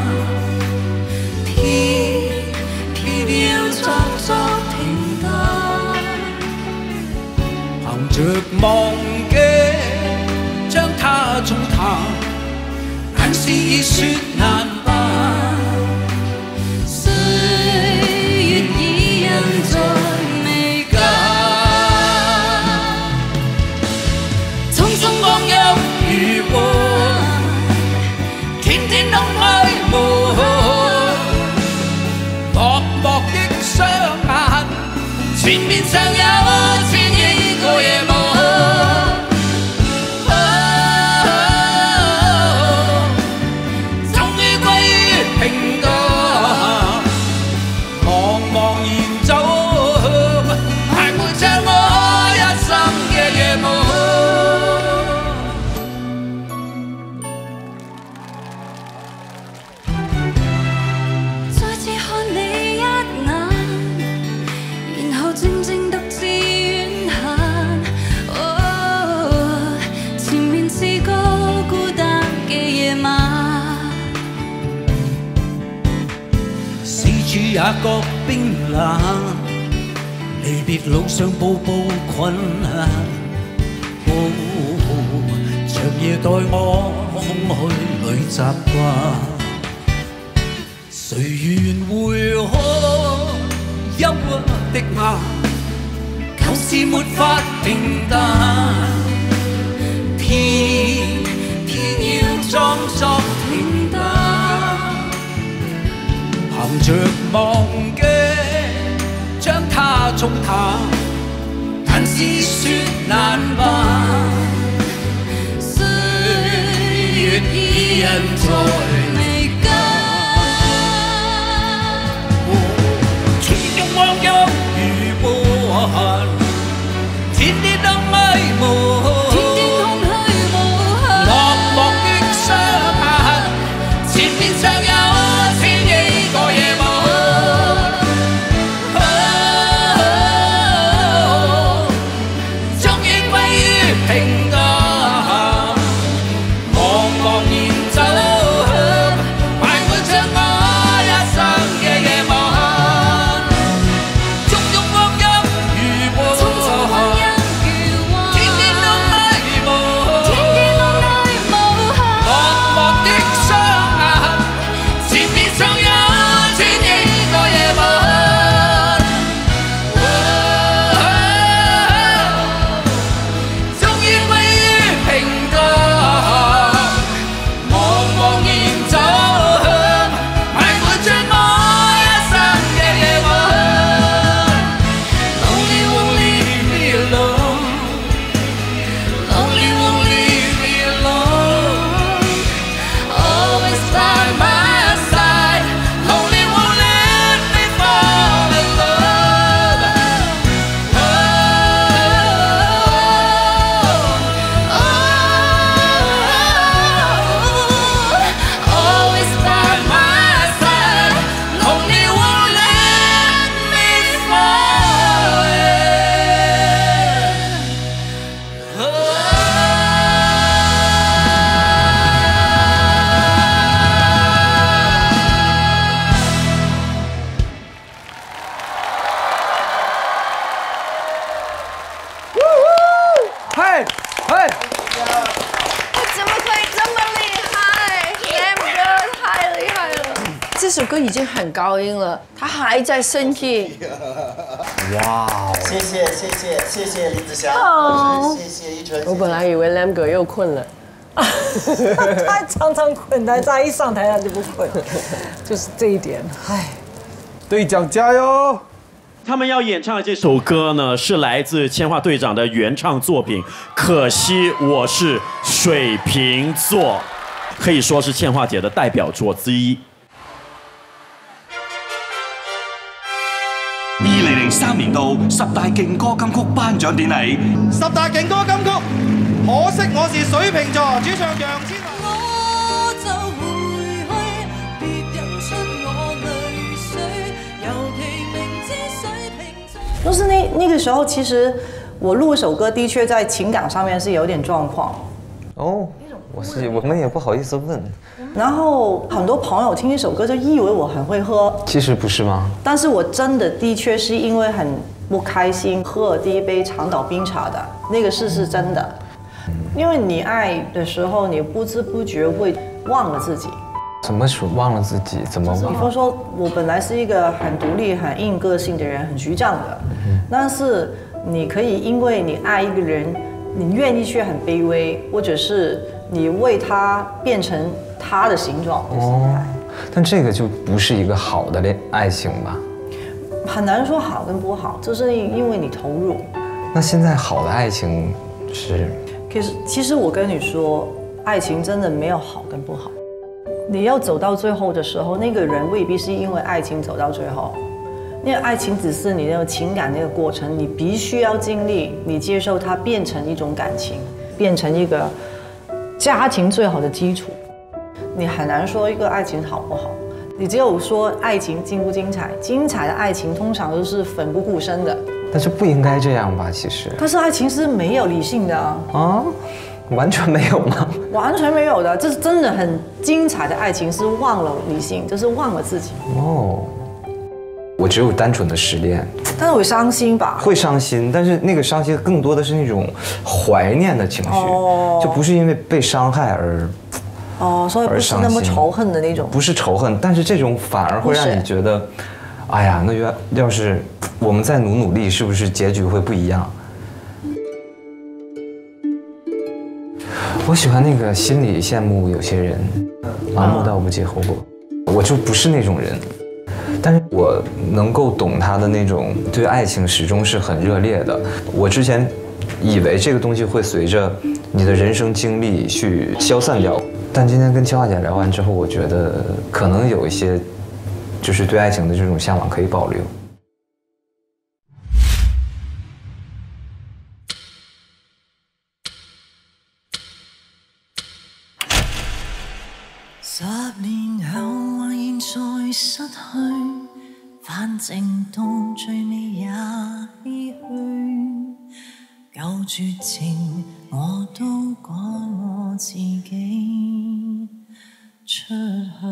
偏偏要作作平淡，憑着忘記將它是已說難辦。歲月已印在眉間，匆匆光陰如過，天天空虛無。薄薄的雙眼，前面尚有千億個夜幕。 也覺冰冷，離別路上步步困難。哦，長夜待我空虛裏習慣，誰願會看憂鬱的眼，舊事沒法平淡，偏偏要裝作平淡。憑着忘記將它沖淡，但是說難辦，歲月已印在眉間。春風光陰如波痕，天天燈迷霧，落寞的雙眼，前面尚有。 这首歌已经很高音了，他还在升 key。 哇！谢谢谢谢谢谢林子祥， 好， 谢谢依纯。 我本来以为 Lam 哥又困了， 他常常困，但他一上台他就不困，就是这一点。唉， 队长加油！ 他们要演唱的这首歌呢，是来自千华队长的原唱作品。可惜我是水瓶座，可以说是千华姐的代表作之一。 二零零三年度十大勁歌金曲頒獎典禮， 十大勁歌金曲，可惜我是水瓶座，主唱楊千嬅。我就回去，別人出我淚水，尤其明知水瓶座。 就是那那个时候，其实我录一首歌，的确在情感上面是有点状况。 哦，我是我们也不好意思问。 然后很多朋友听一首歌就以为我很会喝， 其实不是吗？ 但是我真的的确是因为很不开心喝了第一杯长岛冰茶的，那个事是真的。因为你爱的时候，你不知不觉会忘了自己。 怎么说忘了自己？怎么忘？ 比方说，我本来是一个很独立、很硬个性的人，很局长的，嗯、但是你可以因为你爱一个人，你愿意去很卑微，或者是你为他变成他的形状的心态。哦， 但这个就不是一个好的恋爱情吧？ 很难说好跟不好，就是因为你投入。 那现在好的爱情是？ 可是其实我跟你说，爱情真的没有好跟不好。你要走到最后的时候，那个人未必是因为爱情走到最后，那个爱情只是你那个情感那个过程，你必须要经历，你接受它变成一种感情，变成一个家庭最好的基础。你很难说一个爱情好不好。你只有说爱情精不精彩，精彩的爱情通常都是奋不顾身的。 但是不应该这样吧？其实。 但是爱情是没有理性的啊。 啊，完全没有吗？ 完全没有的，这是真的很精彩的爱情，是忘了理性，就是忘了自己。 哦，我只有单纯的失恋。 但是会伤心吧？ 会伤心，但是那个伤心更多的是那种怀念的情绪， 哦、 就不是因为被伤害而。 哦，所以不是那么仇恨的那种， 不是仇恨，但是这种反而会让你觉得，哎呀，那要要是我们再努努力，是不是结局会不一样？我喜欢那个心里羡慕有些人，盲目到不计后果，我就不是那种人，但是我能够懂他的那种对爱情始终是很热烈的。我之前以为这个东西会随着你的人生经历去消散掉。但今天跟青花姐聊完之后，我觉得可能有一些，就是对爱情的这种向往可以保留。 十年後或現在失去，反正到最尾也唏噓。舊絕情我都趕我自己出去。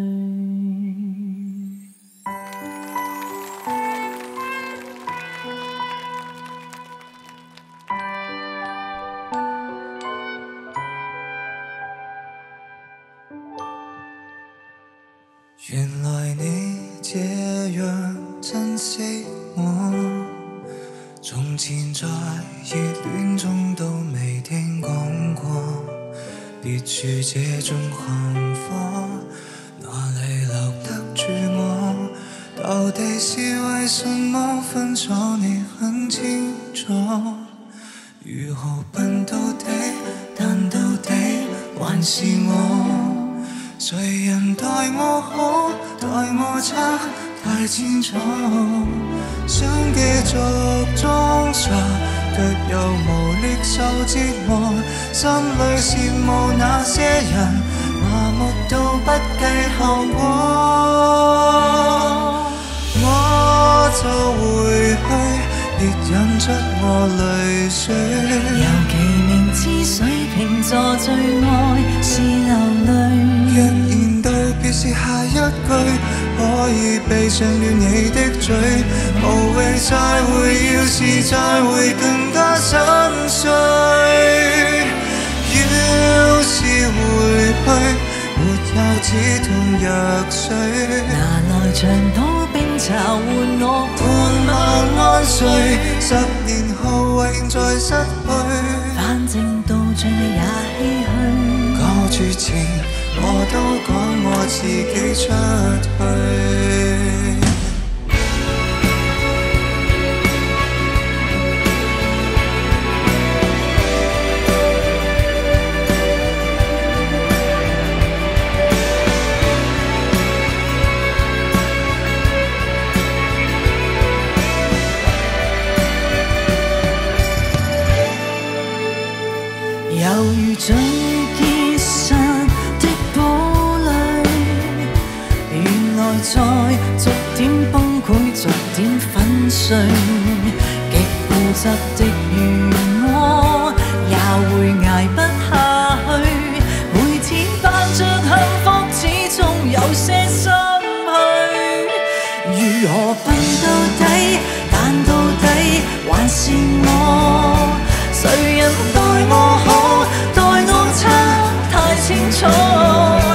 原來你這樣珍惜我。從前在熱戀中都未聽講過，別處這種幸福，哪裡留得住我？到底是為什麼分咗你很清楚？如何笨到底，但到底還是我。誰人待我好，待我差？太清楚，想繼續裝傻，卻又無力受折磨，心裏羨慕那些人，麻木到不計後果。我就回去，別引出我淚水。尤其明知水瓶座最愛是流淚。若然道別是下一句，可以閉上了你的嘴，無謂再會，要是再會更加心碎。要是回去，沒有止痛藥水，拿來長島冰茶換我半晚安睡。十年後為現在失去，反正到最尾也唏噓。個絕情我都趕我自己出去。猶如最結實的堡壘，原來在逐點崩潰，逐點粉碎。極固執的如我，也會捱不下去。每天扮着幸福，始終有些心虛。如何笨到底，但到底還是我。誰人待我好，待我差，太清楚。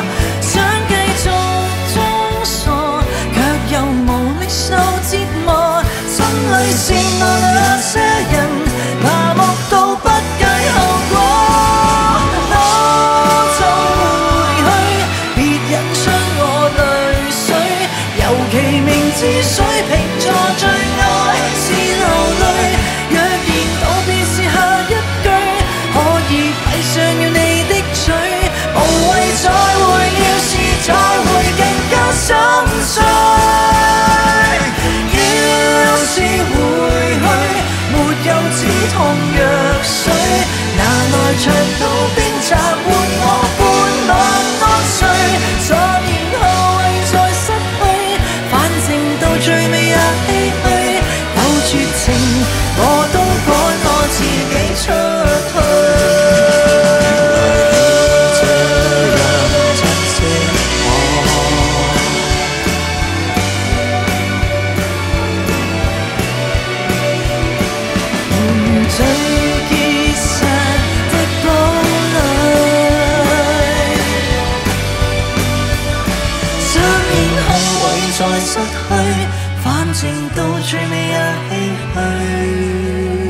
再失去，反正到最尾也唏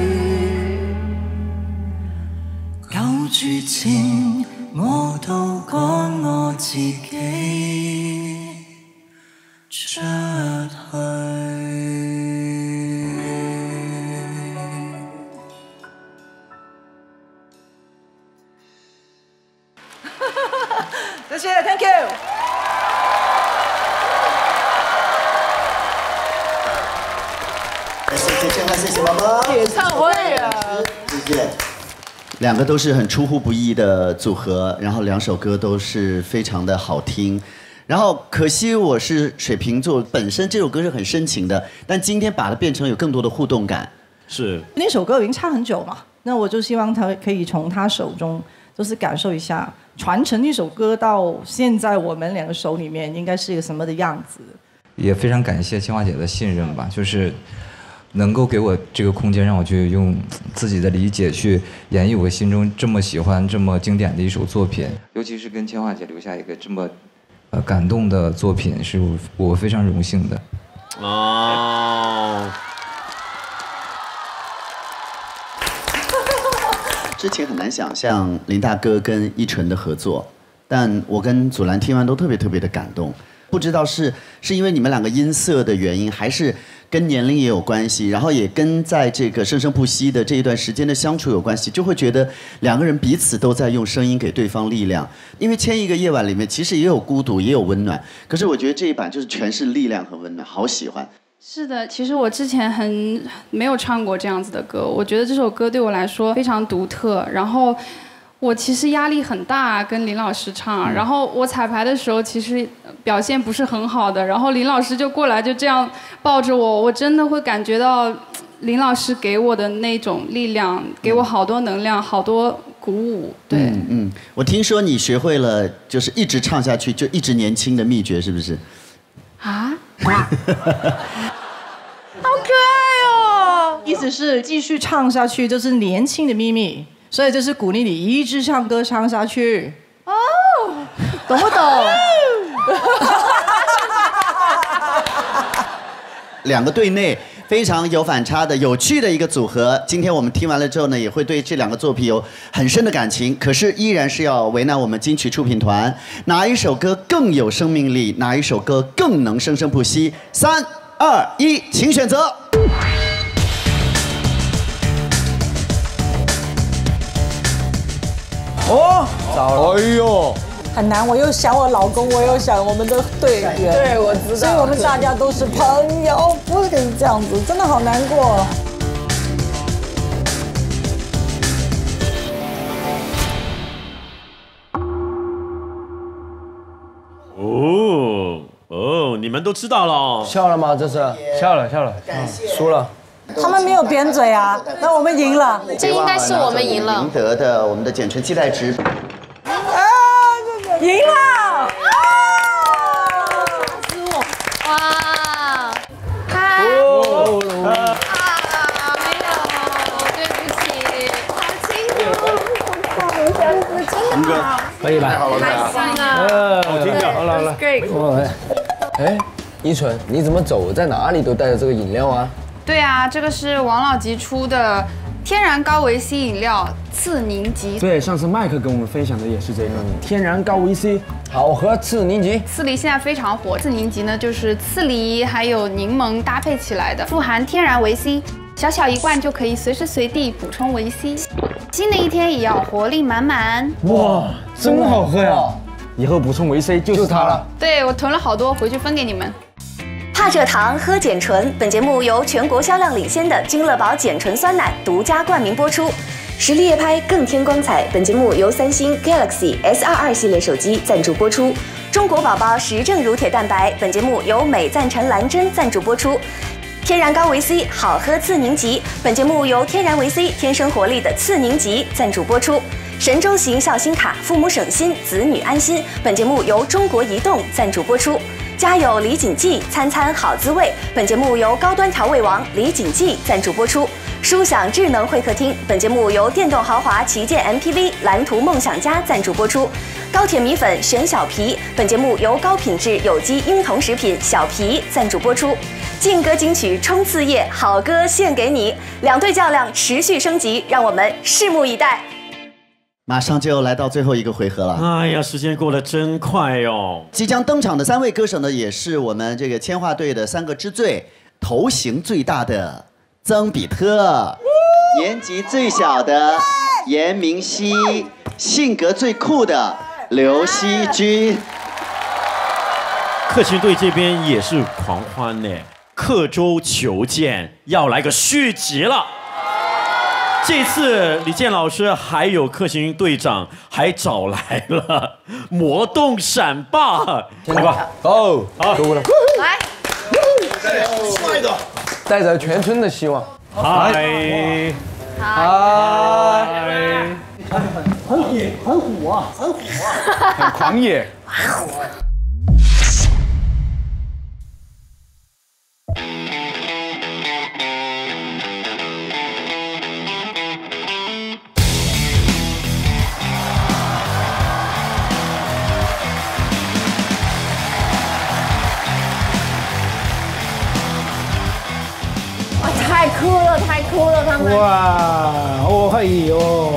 噓。九絕前，我都趕我自己出去。 謝謝 ，Thank you。 谢谢千万，谢谢宝宝。 演唱会啊！ 谢谢。两个都是很出乎不意的组合，然后两首歌都是非常的好听。然后可惜我是水瓶座，本身这首歌是很深情的，但今天把它变成有更多的互动感。 是。 那首歌已经唱很久嘛，那我就希望他可以从他手中，就是感受一下。传承一首歌到现在，我们两个手里面应该是一个什么的样子？ 也非常感谢千花姐的信任吧，就是能够给我这个空间，让我去用自己的理解去演绎我心中这么喜欢、这么经典的一首作品。尤其是跟千花姐留下一个这么呃感动的作品，是我非常荣幸的。 哦。 之前很难想象林大哥跟依纯的合作，但我跟祖蓝听完都特别特别的感动。不知道是是因为你们两个音色的原因，还是跟年龄也有关系，然后也跟在这个生生不息的这一段时间的相处有关系，就会觉得两个人彼此都在用声音给对方力量。因为千一个夜晚里面其实也有孤独，也有温暖，可是我觉得这一版就是全是力量和温暖，好喜欢。 是的，其实我之前很没有唱过这样子的歌，我觉得这首歌对我来说非常独特。然后我其实压力很大，跟林老师唱。然后我彩排的时候其实表现不是很好的，然后林老师就过来就这样抱着我，我真的会感觉到林老师给我的那种力量，给我好多能量，好多鼓舞。对， 嗯嗯，我听说你学会了就是一直唱下去就一直年轻的秘诀，是不是？ 啊？ 好可爱哦！意思是继续唱下去就是年轻的秘密，所以就是鼓励你一直唱歌唱下去。哦，懂不懂？ 两个对内非常有反差的有趣的一个组合，今天我们听完了之后呢，也会对这两个作品有很深的感情，可是依然是要为难我们金曲出品团，哪一首歌更有生命力，哪一首歌更能生生不息？三二一，请选择。 哦，糟了！哎呦， 很难。我又想我老公，我又想我们的队员。 对，我知道。 所以我们大家都是朋友，不可以这样子，真的好难过。 哦哦，你们都知道了哦。 笑了吗？这是笑了笑了，输了。 他们没有扁嘴啊，那我们赢了。 这应该是我们赢了。 赢得的我们的简纯期待值。 啊，赢了！ 哇！ 嗨！ 哦啊！没有，对不起，好辛苦，我们这样子真的好， 可以吧？ 开心啊！ 好听的，好了好了。 Great。 哎，依纯，你怎么走，在哪里都带着这个饮料啊？ 对啊，这个是王老吉出的天然高维 C 饮料次宁吉。 对，上次麦克跟我们分享的也是这个天然高维 C， 好喝次宁吉。 刺梨现在非常火，次宁吉呢就是刺梨还有柠檬搭配起来的，富含天然维 C， 小小一罐就可以随时随地补充维 C。新的一天也要活力满满。 哇，真好喝呀！以后补充维 C 就是它了。 对，我囤了好多，回去分给你们。 怕蔗糖喝减醇，本节目由全国销量领先的君乐宝减醇酸奶独家冠名播出。实力夜拍更添光彩，本节目由三星 Galaxy S 二二系列手机赞助播出。中国宝宝实证乳铁蛋白，本节目由美赞臣蓝针赞助播出。天然高维 C 好喝次宁吉，本节目由天然维 C 天生活力的次宁吉赞助播出。神州行孝心卡，父母省心，子女安心，本节目由中国移动赞助播出。家有李锦记，餐餐好滋味。本节目由高端调味王李锦记赞助播出。舒享智能会客厅，本节目由电动豪华旗舰 M P V 蓝图梦想家赞助播出。 高铁米粉选小皮。本节目由高品质有机婴童食品小皮赞助播出。劲歌金曲冲刺夜，好歌献给你。两队较量持续升级，让我们拭目以待。 马上就来到最后一个回合了。 哎呀，时间过得真快哟！ 即将登场的三位歌手呢，也是我们这个千华队的三个之最，头型最大的曾比特，年纪最小的严明熙，性格最酷的刘惜君。 克勤队这边也是狂欢呢，刻舟求剑要来个续集了。这次李健老师还有克勤队长还找来了魔动闪霸，来吧， 哦， 好， 来， 帅的，带着全村的希望。 嗨， 嗨， 很虎，很虎啊，很虎啊， 很狂野。 太酷了，太酷了，他们！ 哇，哦嘿哟！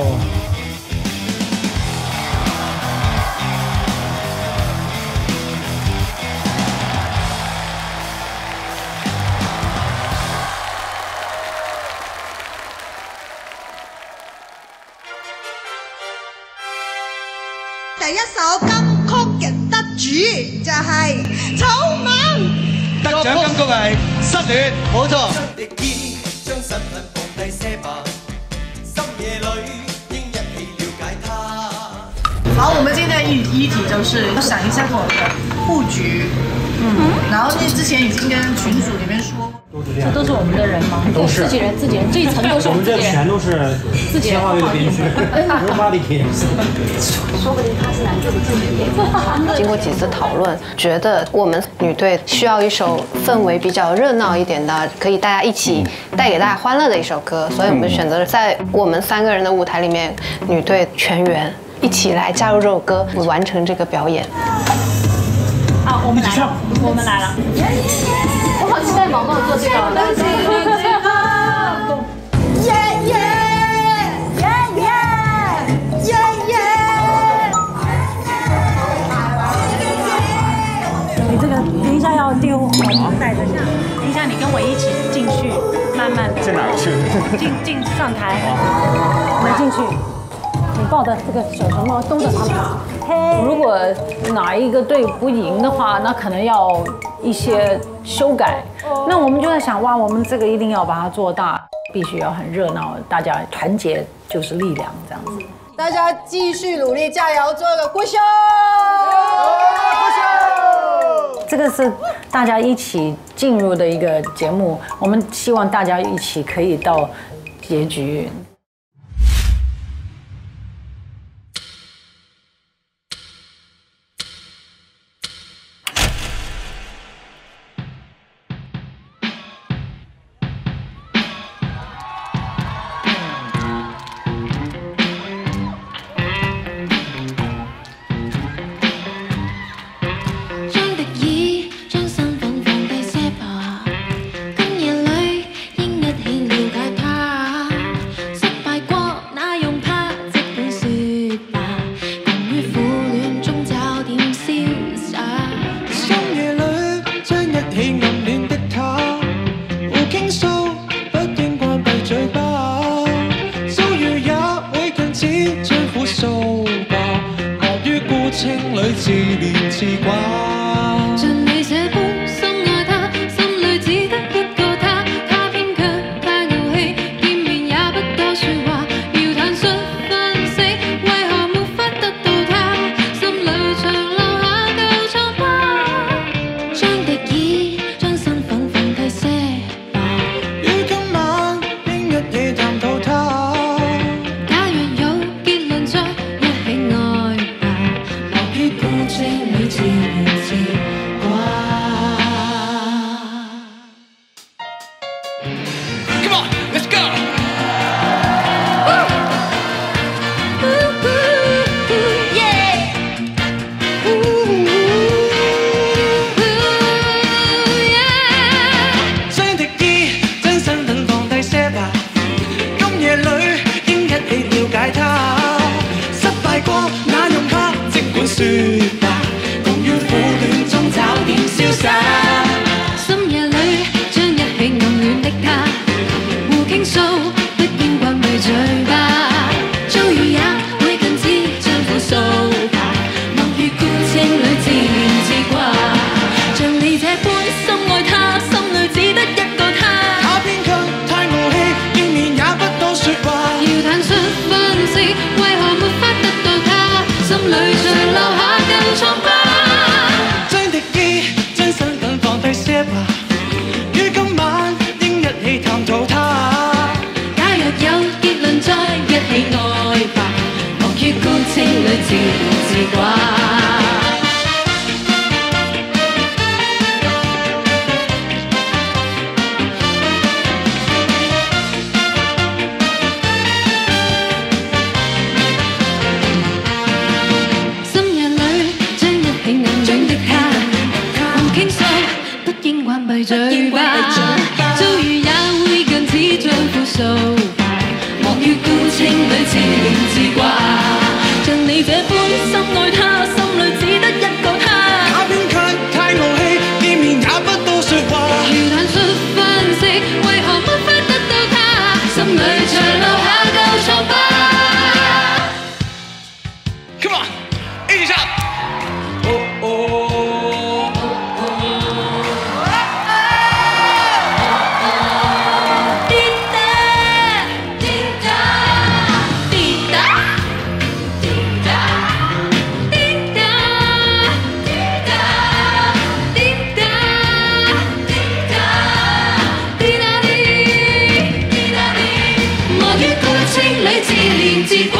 第一首金曲嘅得主就係草蜢， 得獎金曲係失戀，冇錯。 將身份放低些吧，深夜裏應一起了解他。 好，我们今天的议议题就是要想一下我们的布局，嗯，然后那之前已经跟群组里面说， 这都是我们的人吗？ 都是自己人，自己人，这一层都是我们这自己人。 全都是自己人千华队的编剧 ，Nobody cares。 说不定他是男队的助理。 经过几次讨论，觉得我们女队需要一首氛围比较热闹一点的，可以大家一起带给大家欢乐的一首歌，所以我们选择了在我们三个人的舞台里面，女队全员一起来加入这首歌，完成这个表演。 好，我们来了，我们来了。我好期待毛毛做这个。 耶耶耶耶耶耶！ 你这个等一下要丢，我带着下。等一下你跟我一起进去，慢慢的。 在哪去？ 进进上台，我们进去。你抱着这个小熊猫兜着它们。如果哪一个队不赢的话，那可能要一些修改。那我们就在想，哇，我们这个一定要把它做大，必须要很热闹，大家团结就是力量，这样子。 大家继续努力，加油，做个鼓秀！ 这个是大家一起进入的一个节目，我们希望大家一起可以到结局。 情你自然自銀中的他，無傾訴，不應關閉嘴巴，遭遇也會近似像負數，莫於孤清裏自憐自掛，像你這般深愛他，心裏只得一個他。那邊卻太傲氣，見面也不多說話，要坦率分析，為何沒法得到他，心裏長留下舊瘡疤。Come on， 一起唱。哦哦。自掛，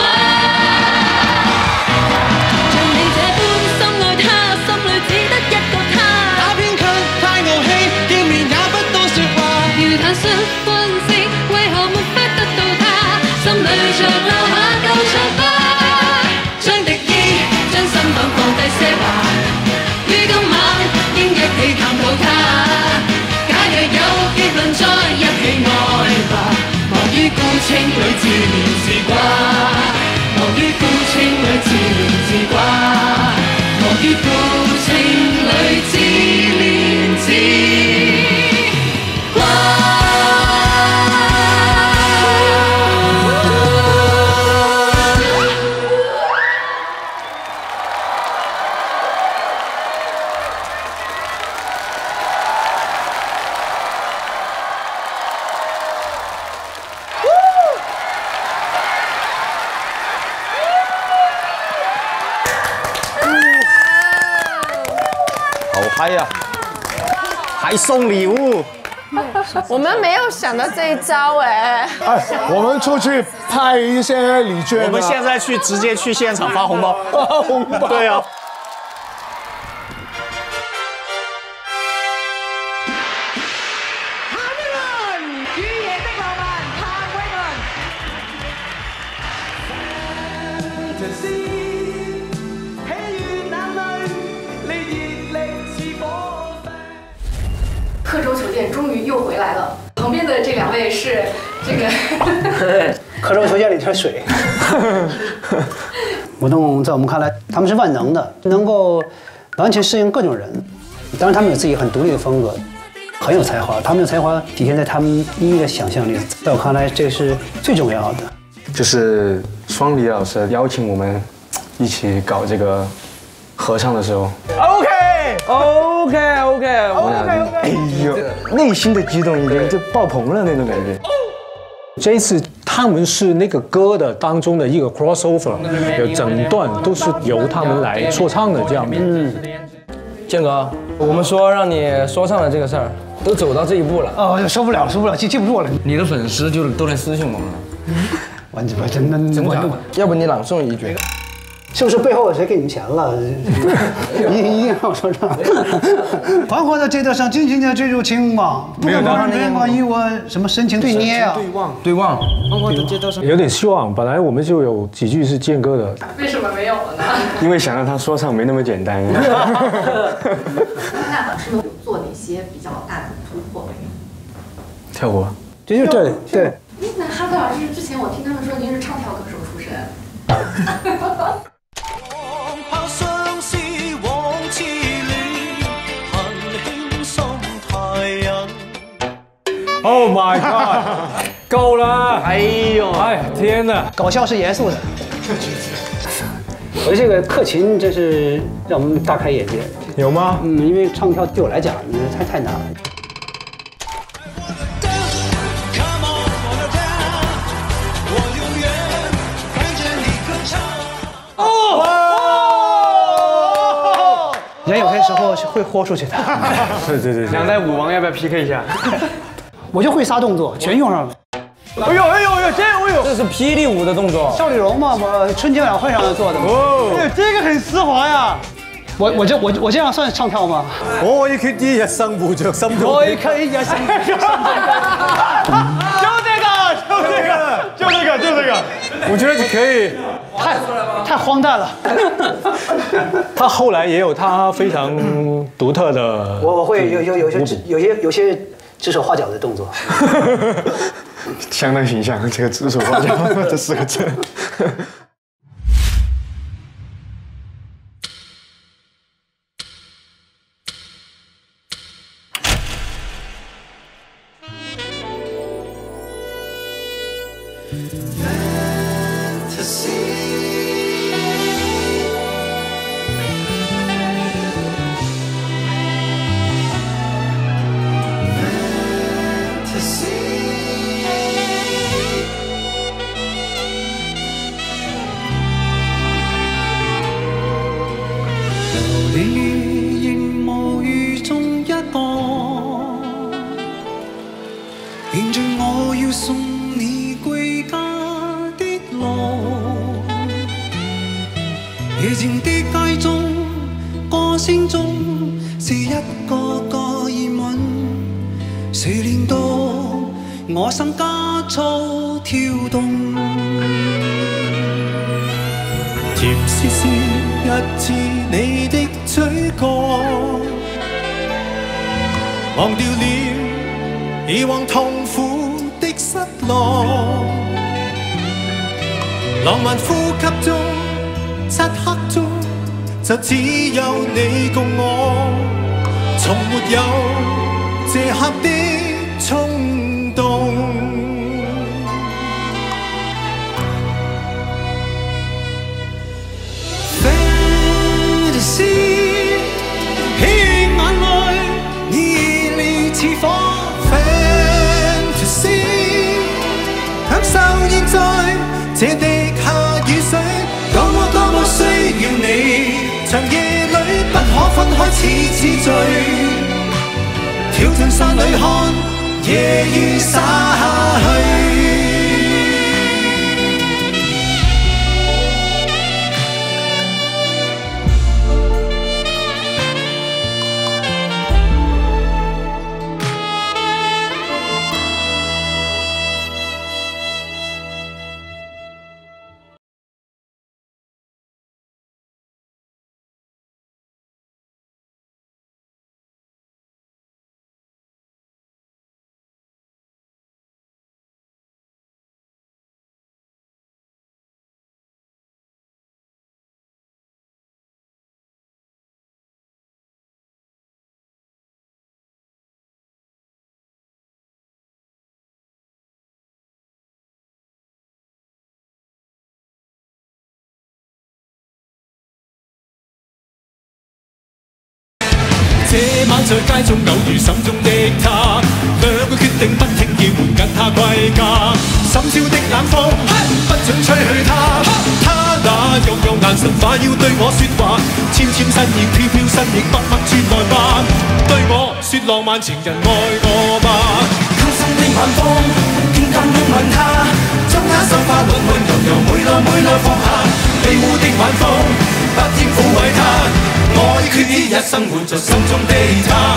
像你這般深愛他，心裏只得一個他。那邊卻太傲氣，見面也不多說話，要坦率分析，為何沒法得到他，心裏長留下舊瘡疤。將敵意，將身份放低些吧，於今晚應一起探討他。假若有結論，再一起愛吧。莫於孤清裏自憐自掛，莫於孤清裏自憐自掛，莫於孤清裏自憐自掛。 嗨呀，还送礼物。 我们没有想到这一招哎。 哎，我们出去派一些礼券。 我们现在去直接去现场发红包。 发红包。 对啊。 刻舟求剑终于又回来了，旁边的这两位是这个刻舟求剑里的水。舞动在我们看来，他们是万能的，能够完全适应各种人。当然，他们有自己很独立的风格，很有才华。他们的才华体现在他们音乐的想象力，在我看来，这是最重要的。 就是双李老师邀请我们一起搞这个合唱的时候。 OK。 OK OK， 我俩哎呦，内心的激动已经就爆棚了那种感觉。 这一次他们是那个歌的当中的一个 crossover， 有整段都是由他们来说唱的这样。嗯， 建哥，我们说让你说唱的这个事儿，都走到这一步了。 哦，受不了，受不了，记记不住了。 你的粉丝就都来私信我们了。 完全真的真的， 要不你朗诵一句？ 是不是背后有谁给你们钱了？一一定让我说唱。繁华的街道上，尽情的坠入情网，不管旁人眼光与我什么深情对捏啊， 对望对望。繁华的街道上有点希望，本来我们就有几句是建哥的， 为什么没有了呢？ 因为想让他说唱没那么简单。 那老师有做哪些比较大的突破没有？ 跳舞。 这就对对。 那哈克老师之前我听他们说您是唱跳歌手出身。 炮相思往痴戀，恨輕心太忍。 Oh my god！ 够了！哎呦，哎天哪！ 搞笑是严肃的。我这个克勤真是让我们大开眼界。 有吗？ 嗯，因为唱跳对我来讲，太太难了。人有些时候是会豁出去的。 对对对， 两代舞王要不要 P K 一下？ 我就会仨动作，全用上了。 哎呦哎呦哎呦，这哎呦，这是霹雳舞的动作。 少女容嘛，我春节晚会上做的。 哦， 哎呦，这个很丝滑呀。我我这我我这样算唱跳吗？ 我可以決一日生活着心痛。 我可以一日生活着心痛。就這個，就这个，就这个，就这个。 我觉得你可以， 太太荒诞了。 他后来也有他非常独特的， 我我会有有有些有些有些指手画脚的动作。 相当形象，这个指手画脚这四个字。 你仍無與中一個，現在我要送你歸家的路。夜靜的街中，歌聲中是一個個熱吻，誰令到我心加速跳動？甜絲絲一次你的嘴角，忘掉了以往痛苦的失落。浪漫呼吸中，漆黑中，就只有你共我，從沒有這刻的衝動。喜眼淚熱烈似火 ，Fantasy 享受現在這滴下雨水，多麼多麼需要你，長夜裏不可分開，似似醉，跳進山裏看夜雨灑下去。這晚在街中偶遇心中的他，兩個決定不聽叫喚跟他歸家。深宵的冷風，不准吹去他。他那幽幽眼神快要對我說話，纖纖身影飄飄身影默默傳來吧，對我說浪漫情人愛我吧。溝心的晚風，輕輕擁吻他，將那秀髮輪溫柔柔每來每來放下。庇護的晚風，不應撫慰他。我已決意一生活在心中的他。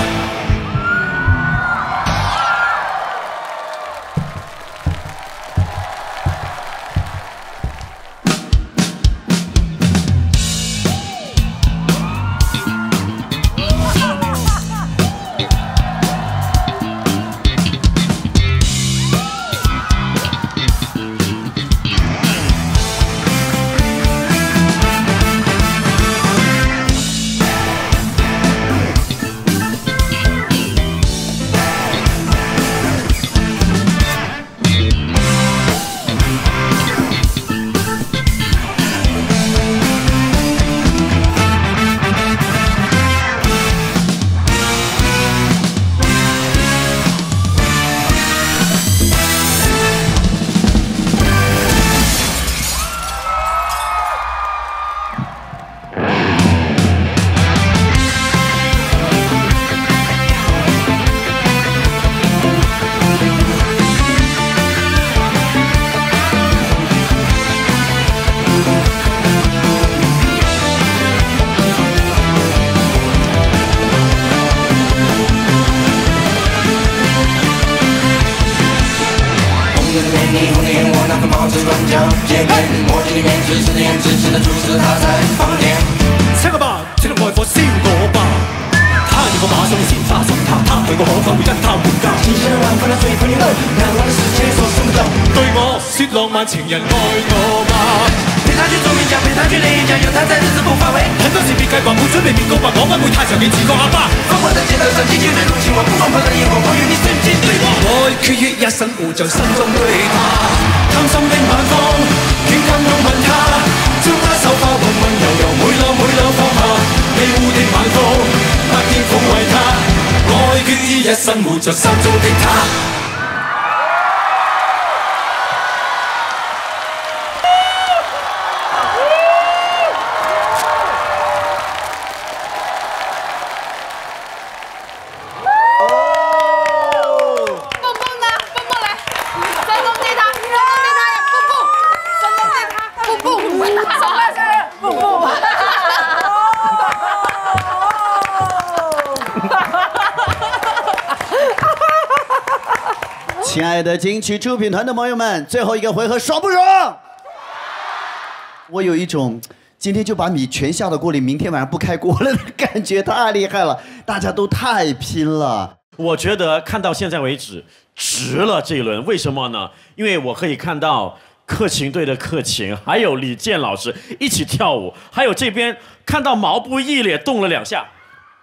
上鮮花送他，他對我可否會因他換嫁？千山萬分的最困難，難忘的是這所生的。對我說浪漫情人愛我嗎？陪他去做面講，陪他去領獎，有他在日子不發圍。很多事別計劃，冇準備別告白，我不會太長嘅自覺阿爸。烽火的街頭上，激情的入侵我，不光拍了眼光，我與你瞬間對話。愛決於一生護着心中對他，貪心的晚風，亂咁擁吻他，將他手花溫溫柔柔，每縷每縷放下。卑污的晚風，不應撫慰他，愛決於一生護着心中的他。 亲爱的金曲出品团的朋友们，最后一个回合爽不爽？我有一种今天就把米全下到锅里，明天晚上不开锅了的感觉，太厉害了，大家都太拼了。 我觉得看到现在为止值了这一轮，为什么呢？因为我可以看到克勤队的克勤，还有李健老师一起跳舞，还有这边看到毛不易也动了两下。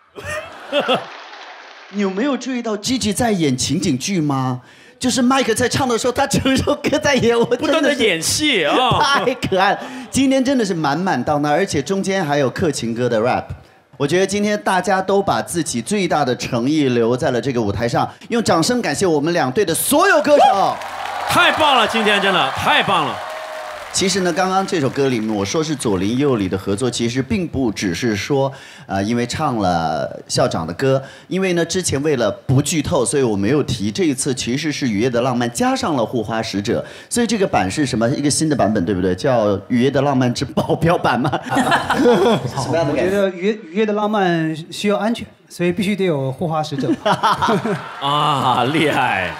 你有没有注意到 Gigi 在演情景剧吗？就是麦克在唱的时候，他整首歌在演，我不断的演戏啊， 太可爱了。今天真的是满满当当，而且中间还有克勤哥的 rap。我觉得今天大家都把自己最大的诚意留在了这个舞台上，用掌声感谢我们两队的所有歌手， 太棒了！今天真的太棒了。 其实呢，刚刚这首歌里面我说是左邻右里的合作，其实并不只是说，呃，因为唱了校长的歌，因为呢之前为了不剧透，所以我没有提。这一次其实是《雨夜的浪漫》加上了《护花使者》，所以这个版是什么？一个新的版本，对不对？叫《雨夜的浪漫之保镖版》吗？什么样的我觉得雨夜雨夜的浪漫需要安全，所以必须得有护花使者。 啊，厉害！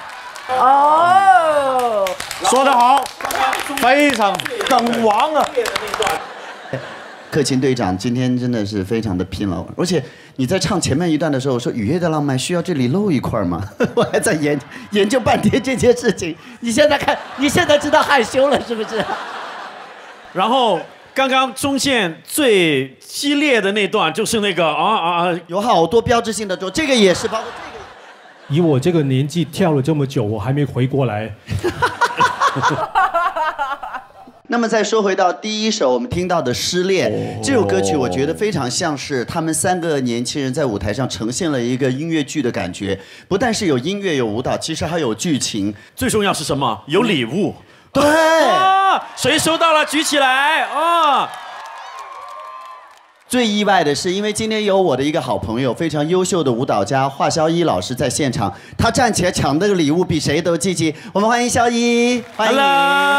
哦，说得好，非常梗王啊！ 克勤队长今天真的是非常的拼了，而且你在唱前面一段的时候说《雨夜的浪漫》需要这里露一块吗？我还在研研究半天这件事情。你现在看，你现在知道害羞了是不是？ 然后刚刚中间最激烈的那段就是那个啊啊啊， 有好多标志性的，这个也是包括这个。 以我这个年纪跳了这么久，我还没回过来。 那么再说回到第一首我们听到的《失恋》这首歌曲，我觉得非常像是他们三个年轻人在舞台上呈现了一个音乐剧的感觉，不但是有音乐有舞蹈，其实还有剧情， 最重要是什么？有礼物。 对， 啊，谁收到了？举起来啊！ 最意外的是，因为今天有我的一个好朋友，非常优秀的舞蹈家华潇一老师在现场，他站起来抢那个礼物比谁都积极。我们欢迎潇一，欢迎你。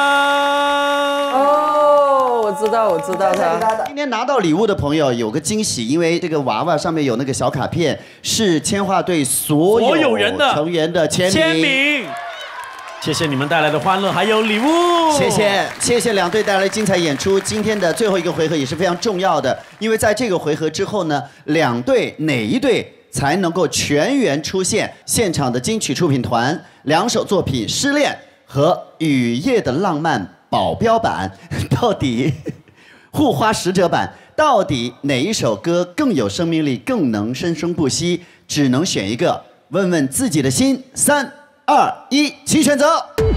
哦，我知道，我知道他。 今天拿到礼物的朋友有个惊喜，因为这个娃娃上面有那个小卡片，是千华队所有所有人的成员的签名。 签名。谢谢你们带来的欢乐，还有礼物。 谢谢，谢谢两队带来精彩演出。今天的最后一个回合也是非常重要的，因为在这个回合之后呢，两队哪一队才能够全员出现现场的金曲出品团？两首作品《失恋》和《雨夜的浪漫》保镖版，到底护花使者版，到底哪一首歌更有生命力，更能生生不息？只能选一个，问问自己的心。三。二一，请选择。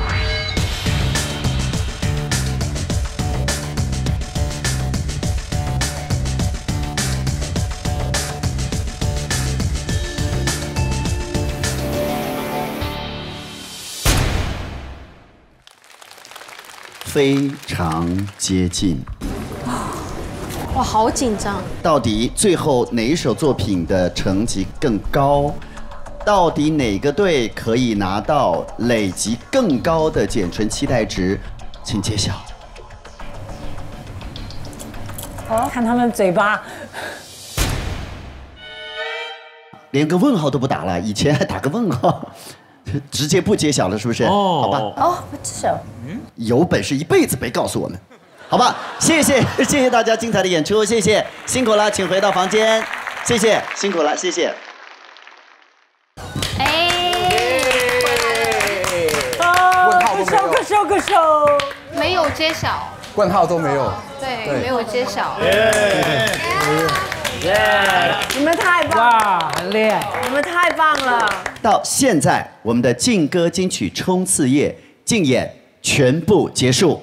非常接近。 哇，好紧张！ 到底最后哪一首作品的成绩更高？到底哪个队可以拿到累积更高的简纯期待值？请揭晓。 哦，看他们嘴巴， 连个问号都不打了，以前还打个问号，直接不揭晓了，是不是？哦，好吧。 哦，不揭晓。 嗯，有本事一辈子别告诉我们，好吧？谢谢，谢谢大家精彩的演出，谢谢，辛苦了，请回到房间，谢谢，辛苦了，谢谢。 个手。 没有揭晓， 冠号都没有。 对， 对没有揭晓。 你们太棒哇，很厉害！ 你们太棒了！ 到现在，我们的劲歌金曲冲刺夜竞演全部结束。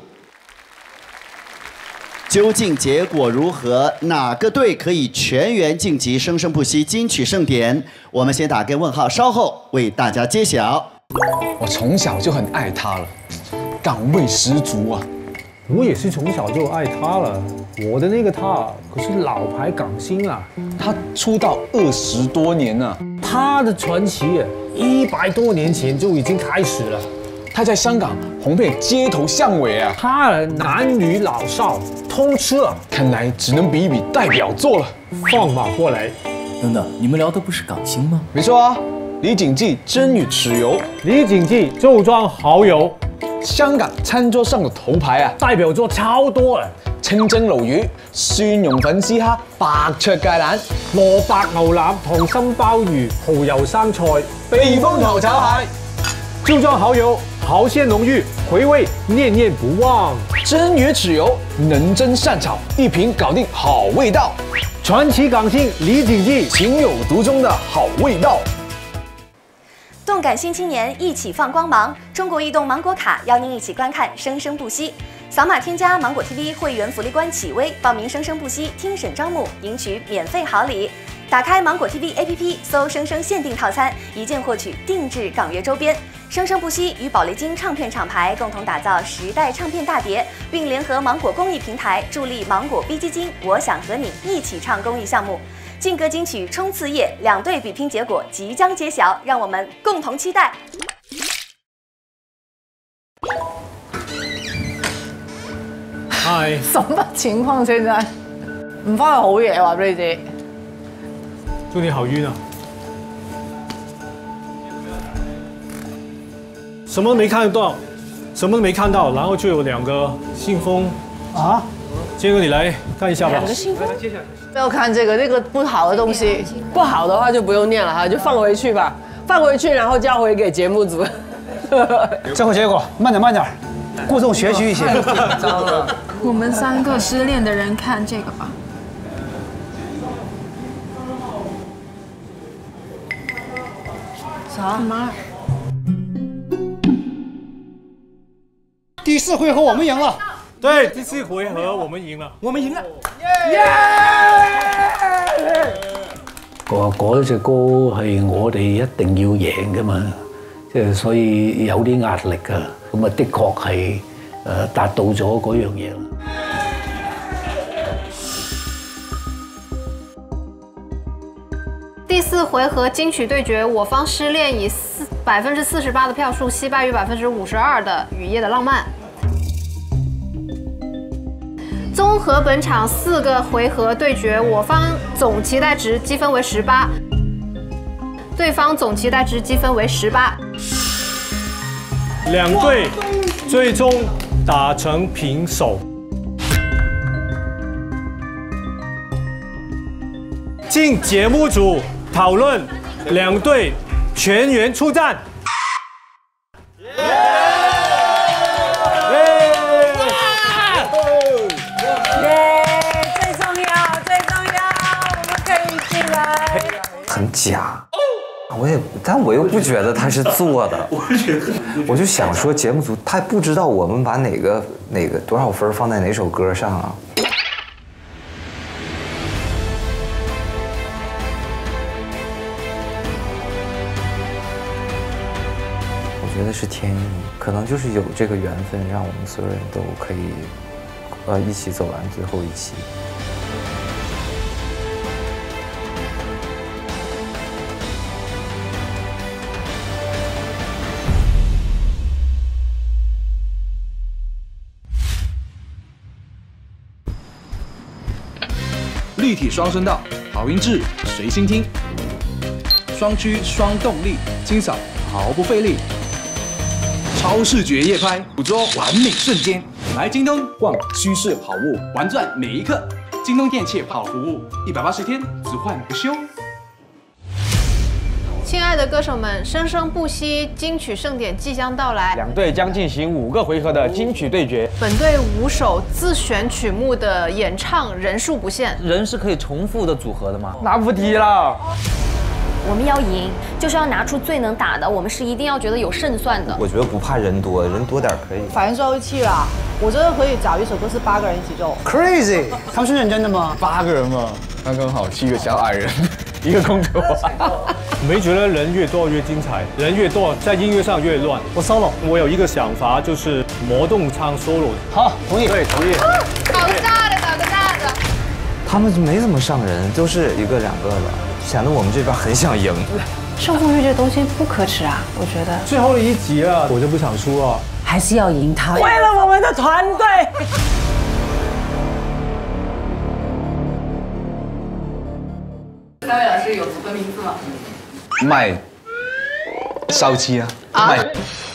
究竟结果如何？哪个队可以全员晋级生生不息金曲盛典？我们先打个问号，稍后为大家揭晓。 我从小就很爱他了，港味十足啊！ 我也是从小就爱他了，我的那个他可是老牌港星啊， 他出道二十多年了， 他的传奇一百多年前就已经开始了。 他在香港红遍街头巷尾啊， 他男女老少通吃啊， 看来只能比一比代表作了。 放马过来！ 等等，你们聊的不是港星吗？ 没错啊，李锦记真与豉油， 李锦记周庄蚝油。 香港餐桌上的頭牌啊， 代表作超多啊！ 清蒸鱸魚、蒜蓉粉絲蝦、白灼芥蘭、 蘿蔔牛腩、溏心鮑魚、蠔油生菜、 避風頭炒蟹。 周莊蚝油，蚝鲜浓郁，回味念念不忘。 真与豉油，能蒸善炒，一瓶搞定好味道。 传奇港星李锦记， 情有独钟的好味道。 动感新青年一起放光芒，中国移动芒果卡邀您一起观看《生生不息》。扫码添加芒果 T V 会员福利官启微，报名《生生不息》听审招募，赢取免费好礼。打开芒果 T V A P P， 搜“生生限定套餐”，一键获取定制港乐周边。生生不息与宝丽金唱片厂牌共同打造时代唱片大碟，并联合芒果公益平台助力芒果 B 基金“我想和你一起唱”公益项目。劲歌金曲冲刺夜，两队比拼结果即将揭晓，让我们共同期待。 嗨， 什麼情況現在？唔翻去好嘢話俾你知。 祝你好運啊！什麼都沒看到，什麼都沒看到，然後就有兩個信封啊。杰哥，你來看一下吧。 兩個信封。 不要看這個，這個不好的東西。 不好的話就不用念了哈，就放回去吧，放回去然後交回給節目組。 最後結果，慢點慢點，顧重學習一些。 我們三個失戀的人看這個吧。 啥？媽！ 第四回合我們贏了。 對，第四回合我們贏了， 我們贏了。 嗰嗰隻歌係我哋一定要贏噶嘛，即係所以有啲壓力噶。咁啊，的確係誒達到咗嗰樣嘢啦。 第四回合金曲對決，我方失戀以四百分之四十八的票數惜敗於百分之五十二的雨夜的浪漫。綜合本場四個回合對決，我方總期待值積分為十八，對方總期待值積分為十八。 兩隊最終打成平手。經節目組討論，兩隊全員出戰。 很假，我也，但我又不觉得他是做的。我觉得，我就想说，节目组他不知道我们把哪个哪个多少分放在哪首歌上啊。我觉得是天意，可能就是有这个缘分，让我们所有人都可以，呃，一起走完最后一期。 立体双声道，好音质，随心听。双驱双动力，清扫毫不费力。超视觉夜拍，捕捉完美瞬间。来京东逛趋势好物，玩转每一刻。京东电器好服务，一百八十天只换不休。 亲爱的歌手们，生生不息，金曲盛典即将到来。 两队将进行五个回合的金曲对决。 本队五首自选曲目的演唱人数不限。 人是可以重复的组合的吗？ 那不提了。 我们要赢，就是要拿出最能打的，我们是一定要觉得有胜算的。 我觉得不怕人多，人多点可以。 反正最后一期啦，我真的可以找一首歌是八个人一起奏。 Crazy， 他们是认真的吗？ 八个人嘛，刚刚好，七个小矮人，一个空头。 我没觉得人越多越精彩，人越多在音乐上越乱。我 solo， 我有一个想法，就是魔动唱 solo。 好，同意。 对，同意。 搞个大的，搞个大的。 他们没怎么上人，都是一个两个的，显得我们这边很想赢。 胜负欲这东西不可耻啊，我觉得。 最后一集啊，我就不想输了， 还是要赢他。 为了我们的团队。 三位老师有组合名字吗？ 卖烧鸡啊！ 啊卖。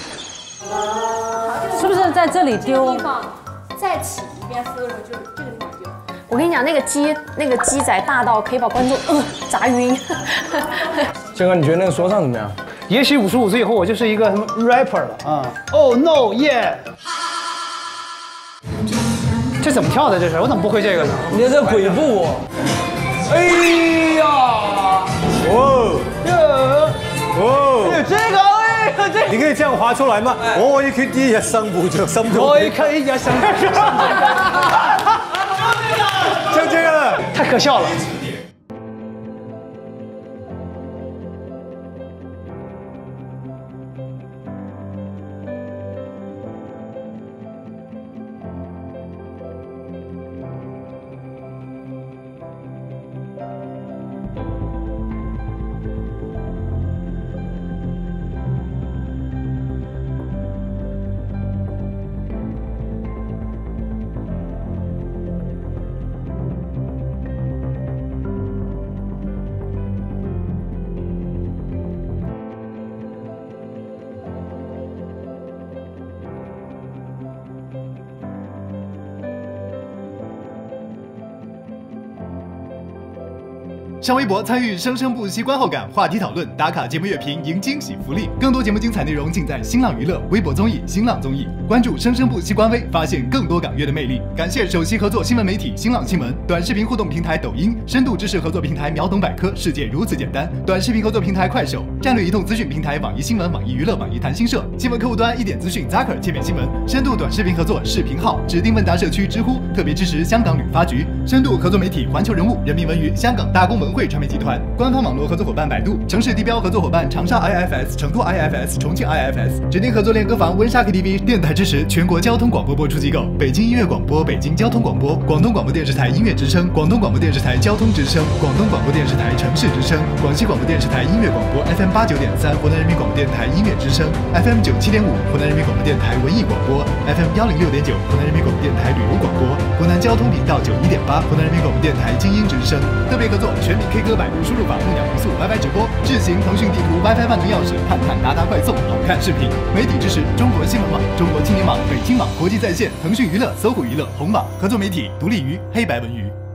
是不是在这里丢？ 再起一边喝的时候就这个地方丢。我跟你讲，那个鸡那个鸡仔大到可以把观众呃砸晕。 建哥，你觉得那个说唱怎么样？ 也许五十五岁以后我就是一个什么 rapper 了啊 ！Oh no yeah！ 这怎么跳的？这是我怎么不会这个呢？ 你这鬼步哦！哎呀！ 哦哟哦！ 这个哎，这你可以這樣畫出來嗎？我可以一日生活着心中。 我可以一日生活着。 就這個了， 太可笑了。 上微博参与生生不息观后感话题讨论，打卡节目乐评，赢惊喜福利。更多节目精彩内容尽在新浪娱乐微博综艺新浪综艺，关注生生不息官微，发现更多港乐的魅力。感谢首席合作新闻媒体新浪新闻，短视频互动平台抖音，深度知识合作平台秒懂百科，世界如此简单。短视频合作平台快手，战略移动资讯平台网易新闻、网易娱乐、网易谈新社，新闻客户端一点资讯 Zaker 界面新闻，深度短视频合作视频号，指定问答社区知乎，特别支持香港旅发局，深度合作媒体环球人物、人民文娱、香港大公文汇传媒集团，官方网络合作伙伴百度，城市地标合作伙伴长沙 I F S、成都 I F S、重庆 I F S， 指定合作练歌房温莎 K T V， 电台支持全国交通广播播出机构，北京音乐广播、北京交通广播、广东广播电视台音乐之声、广东广播电视台交通之声、广东广播电视台城市之声、广西广播电视台音乐广播 F M 八九点三，湖南人民广播电台音乐之声 F M 九七点五，湖南人民广播电台文艺广播 F M 幺零六点九，湖南人民广播电台旅游广播，湖南交通频道九一点八，湖南人民广播电台精英之声，特别合作全民 K 歌百度输入法木鸟民宿 WiFi 直播，智行腾讯地图 WiFi 万能钥匙，探探达达快送，好看视频，媒体支持中国新闻网、中国青年网、北青网、国际在线、腾讯娱乐、搜狐娱乐、红网合作媒体，独立于黑白文娱。